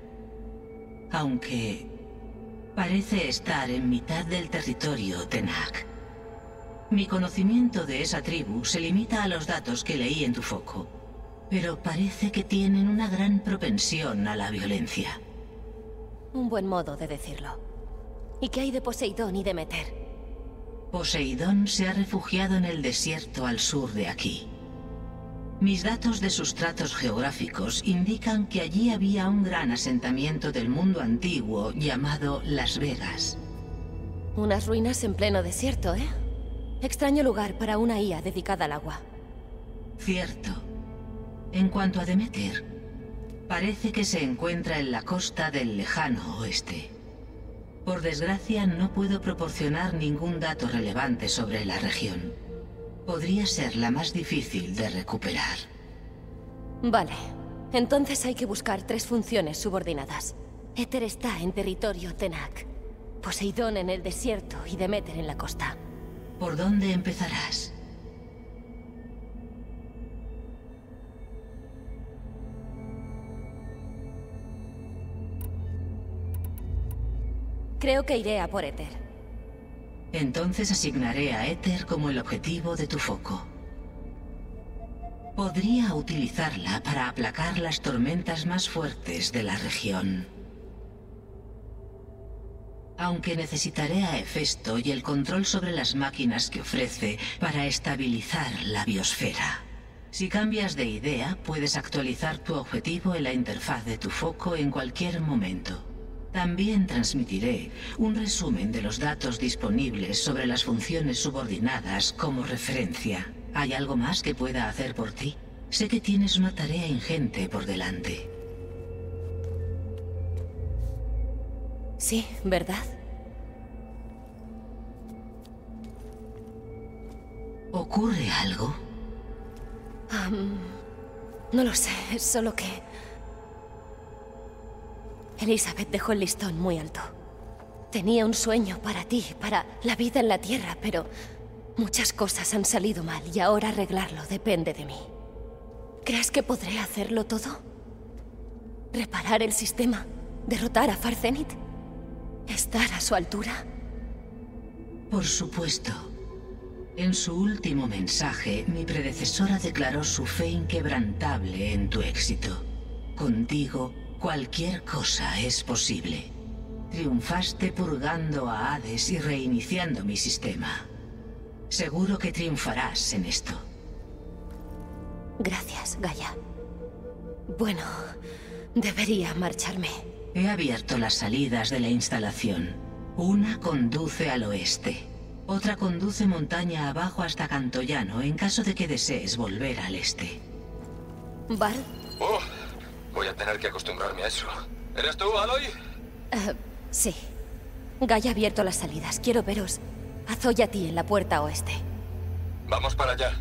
Aunque parece estar en mitad del territorio Tenak. Mi conocimiento de esa tribu se limita a los datos que leí en tu foco, pero parece que tienen una gran propensión a la violencia. Un buen modo de decirlo. ¿Y qué hay de Poseidón y Deméter? Poseidón se ha refugiado en el desierto al sur de aquí. Mis datos de sustratos geográficos indican que allí había un gran asentamiento del mundo antiguo llamado Las Vegas. Unas ruinas en pleno desierto, ¿eh? Extraño lugar para una IA dedicada al agua. Cierto. En cuanto a Deméter, parece que se encuentra en la costa del lejano oeste. Por desgracia, no puedo proporcionar ningún dato relevante sobre la región. Podría ser la más difícil de recuperar. Vale. Entonces hay que buscar 3 funciones subordinadas. Éter está en territorio Tenak, Poseidón en el desierto y Deméter en la costa. ¿Por dónde empezarás? Creo que iré a por Éter. Entonces asignaré a Éter como el objetivo de tu foco. Podría utilizarla para aplacar las tormentas más fuertes de la región. Aunque necesitaré a Hefesto y el control sobre las máquinas que ofrece para estabilizar la biosfera. Si cambias de idea, puedes actualizar tu objetivo en la interfaz de tu foco en cualquier momento. También transmitiré un resumen de los datos disponibles sobre las funciones subordinadas como referencia. ¿Hay algo más que pueda hacer por ti? Sé que tienes una tarea ingente por delante. Sí, ¿verdad? ¿Ocurre algo? No lo sé, es solo que... Elizabeth dejó el listón muy alto. Tenía un sueño para ti, para la vida en la Tierra, pero muchas cosas han salido mal y ahora arreglarlo depende de mí. ¿Crees que podré hacerlo todo? ¿Reparar el sistema? ¿Derrotar a Farzenith? ¿Estar a su altura? Por supuesto. En su último mensaje, mi predecesora declaró su fe inquebrantable en tu éxito. Contigo, cualquier cosa es posible. Triunfaste purgando a Hades y reiniciando mi sistema. Seguro que triunfarás en esto. Gracias, Gaia. Bueno, debería marcharme. He abierto las salidas de la instalación. Una conduce al oeste. Otra conduce montaña abajo hasta Cantoyano en caso de que desees volver al este. ¿Val? Oh, voy a tener que acostumbrarme a eso. ¿Eres tú, Aloy? Sí. Gaia ha abierto las salidas. Quiero veros a Zoe y a ti en la puerta oeste. Vamos para allá.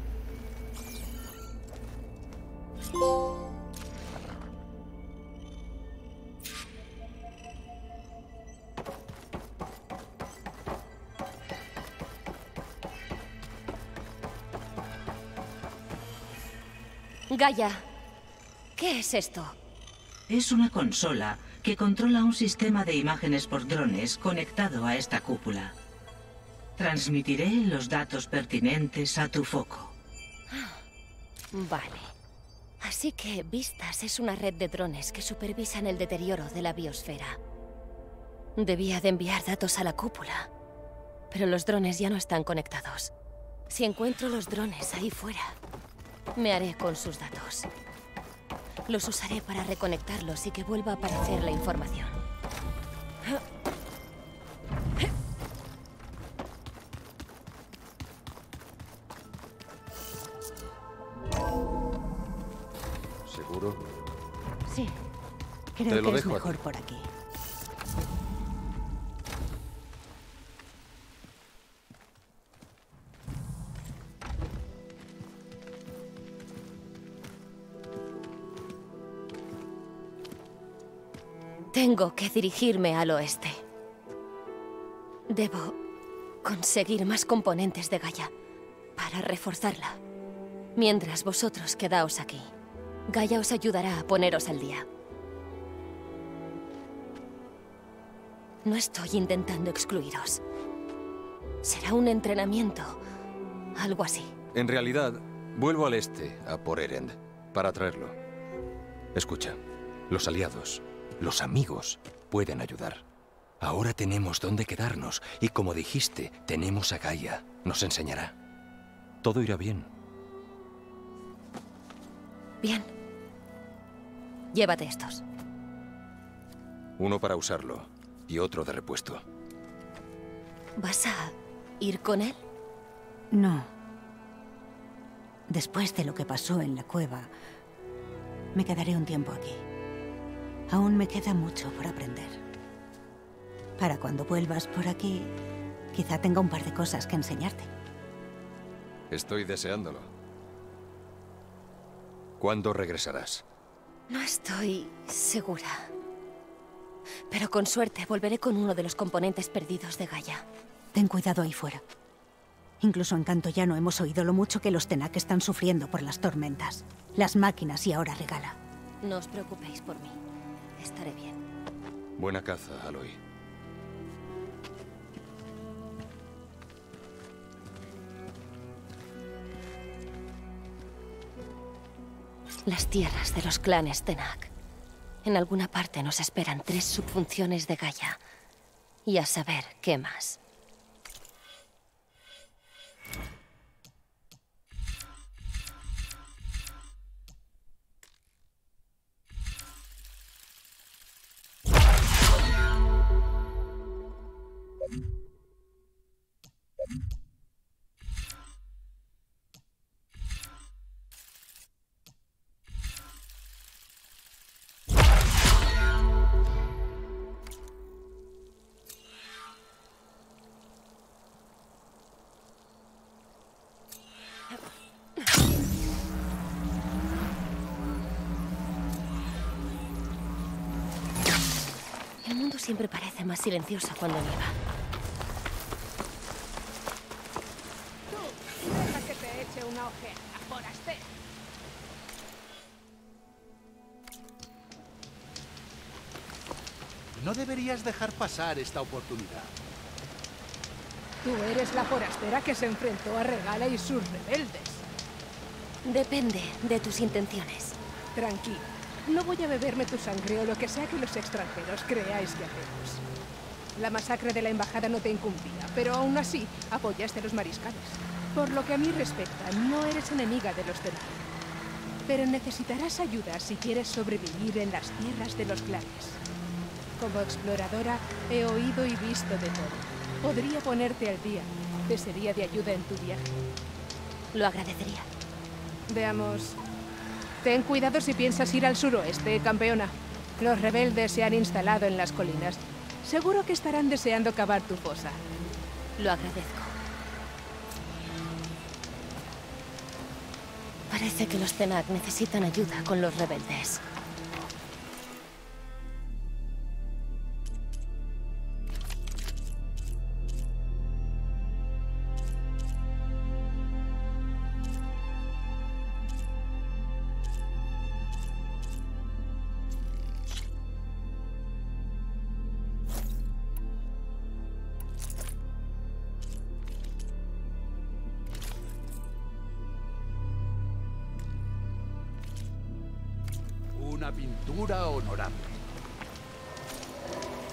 Gaia, ¿qué es esto? Es una consola que controla un sistema de imágenes por drones conectado a esta cúpula. Transmitiré los datos pertinentes a tu foco. Vale. Así que Vistas es una red de drones que supervisan el deterioro de la biosfera. Debía de enviar datos a la cúpula, pero los drones ya no están conectados. Si encuentro los drones ahí fuera, me haré con sus datos. Los usaré para reconectarlos y que vuelva a aparecer la información. ¿Seguro? Sí. Te Creo lo que es dejo mejor aquí. por aquí. Tengo que dirigirme al oeste. Debo conseguir más componentes de Gaia para reforzarla. Mientras vosotros quedaos aquí. Gaia os ayudará a poneros al día. No estoy intentando excluiros. Será un entrenamiento, algo así. En realidad, vuelvo al este, a por Erend, para traerlo. Escucha, los aliados, los amigos, pueden ayudar. Ahora tenemos dónde quedarnos, y como dijiste, tenemos a Gaia. Nos enseñará. Todo irá bien. Bien. Llévate estos. Uno para usarlo, y otro de repuesto. ¿Vas a ir con él? No. Después de lo que pasó en la cueva, me quedaré un tiempo aquí. Aún me queda mucho por aprender. Para cuando vuelvas por aquí, quizá tenga un par de cosas que enseñarte. Estoy deseándolo. ¿Cuándo regresarás? No estoy segura. Pero con suerte volveré con uno de los componentes perdidos de Gaia. Ten cuidado ahí fuera. Incluso en Cantoyano hemos oído lo mucho que los Tenak están sufriendo por las tormentas. Las máquinas y ahora Regala. No os preocupéis por mí. Estaré bien. Buena caza, Aloy. Las tierras de los clanes Tenak. En alguna parte nos esperan 3 subfunciones de Gaia. Y a saber qué más. El mundo siempre parece más silencioso cuando nieva. Tú, deja que te eche una ojeada, forastero. No deberías dejar pasar esta oportunidad. Tú eres la forastera que se enfrentó a Regala y sus rebeldes. Depende de tus intenciones. Tranquila. No voy a beberme tu sangre o lo que sea que los extranjeros creáis que hacemos. La masacre de la embajada no te incumbía, pero aún así apoyaste a los mariscales. Por lo que a mí respecta, no eres enemiga de los Tenak. Pero necesitarás ayuda si quieres sobrevivir en las tierras de los clanes. Como exploradora, he oído y visto de todo. Podría ponerte al día. Te sería de ayuda en tu viaje. Lo agradecería. Veamos. Ten cuidado si piensas ir al suroeste, campeona. Los rebeldes se han instalado en las colinas. Seguro que estarán deseando cavar tu fosa. Lo agradezco. Parece que los Tenak necesitan ayuda con los rebeldes. Una pintura honorable.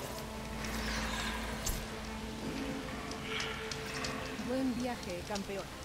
Buen viaje, campeona.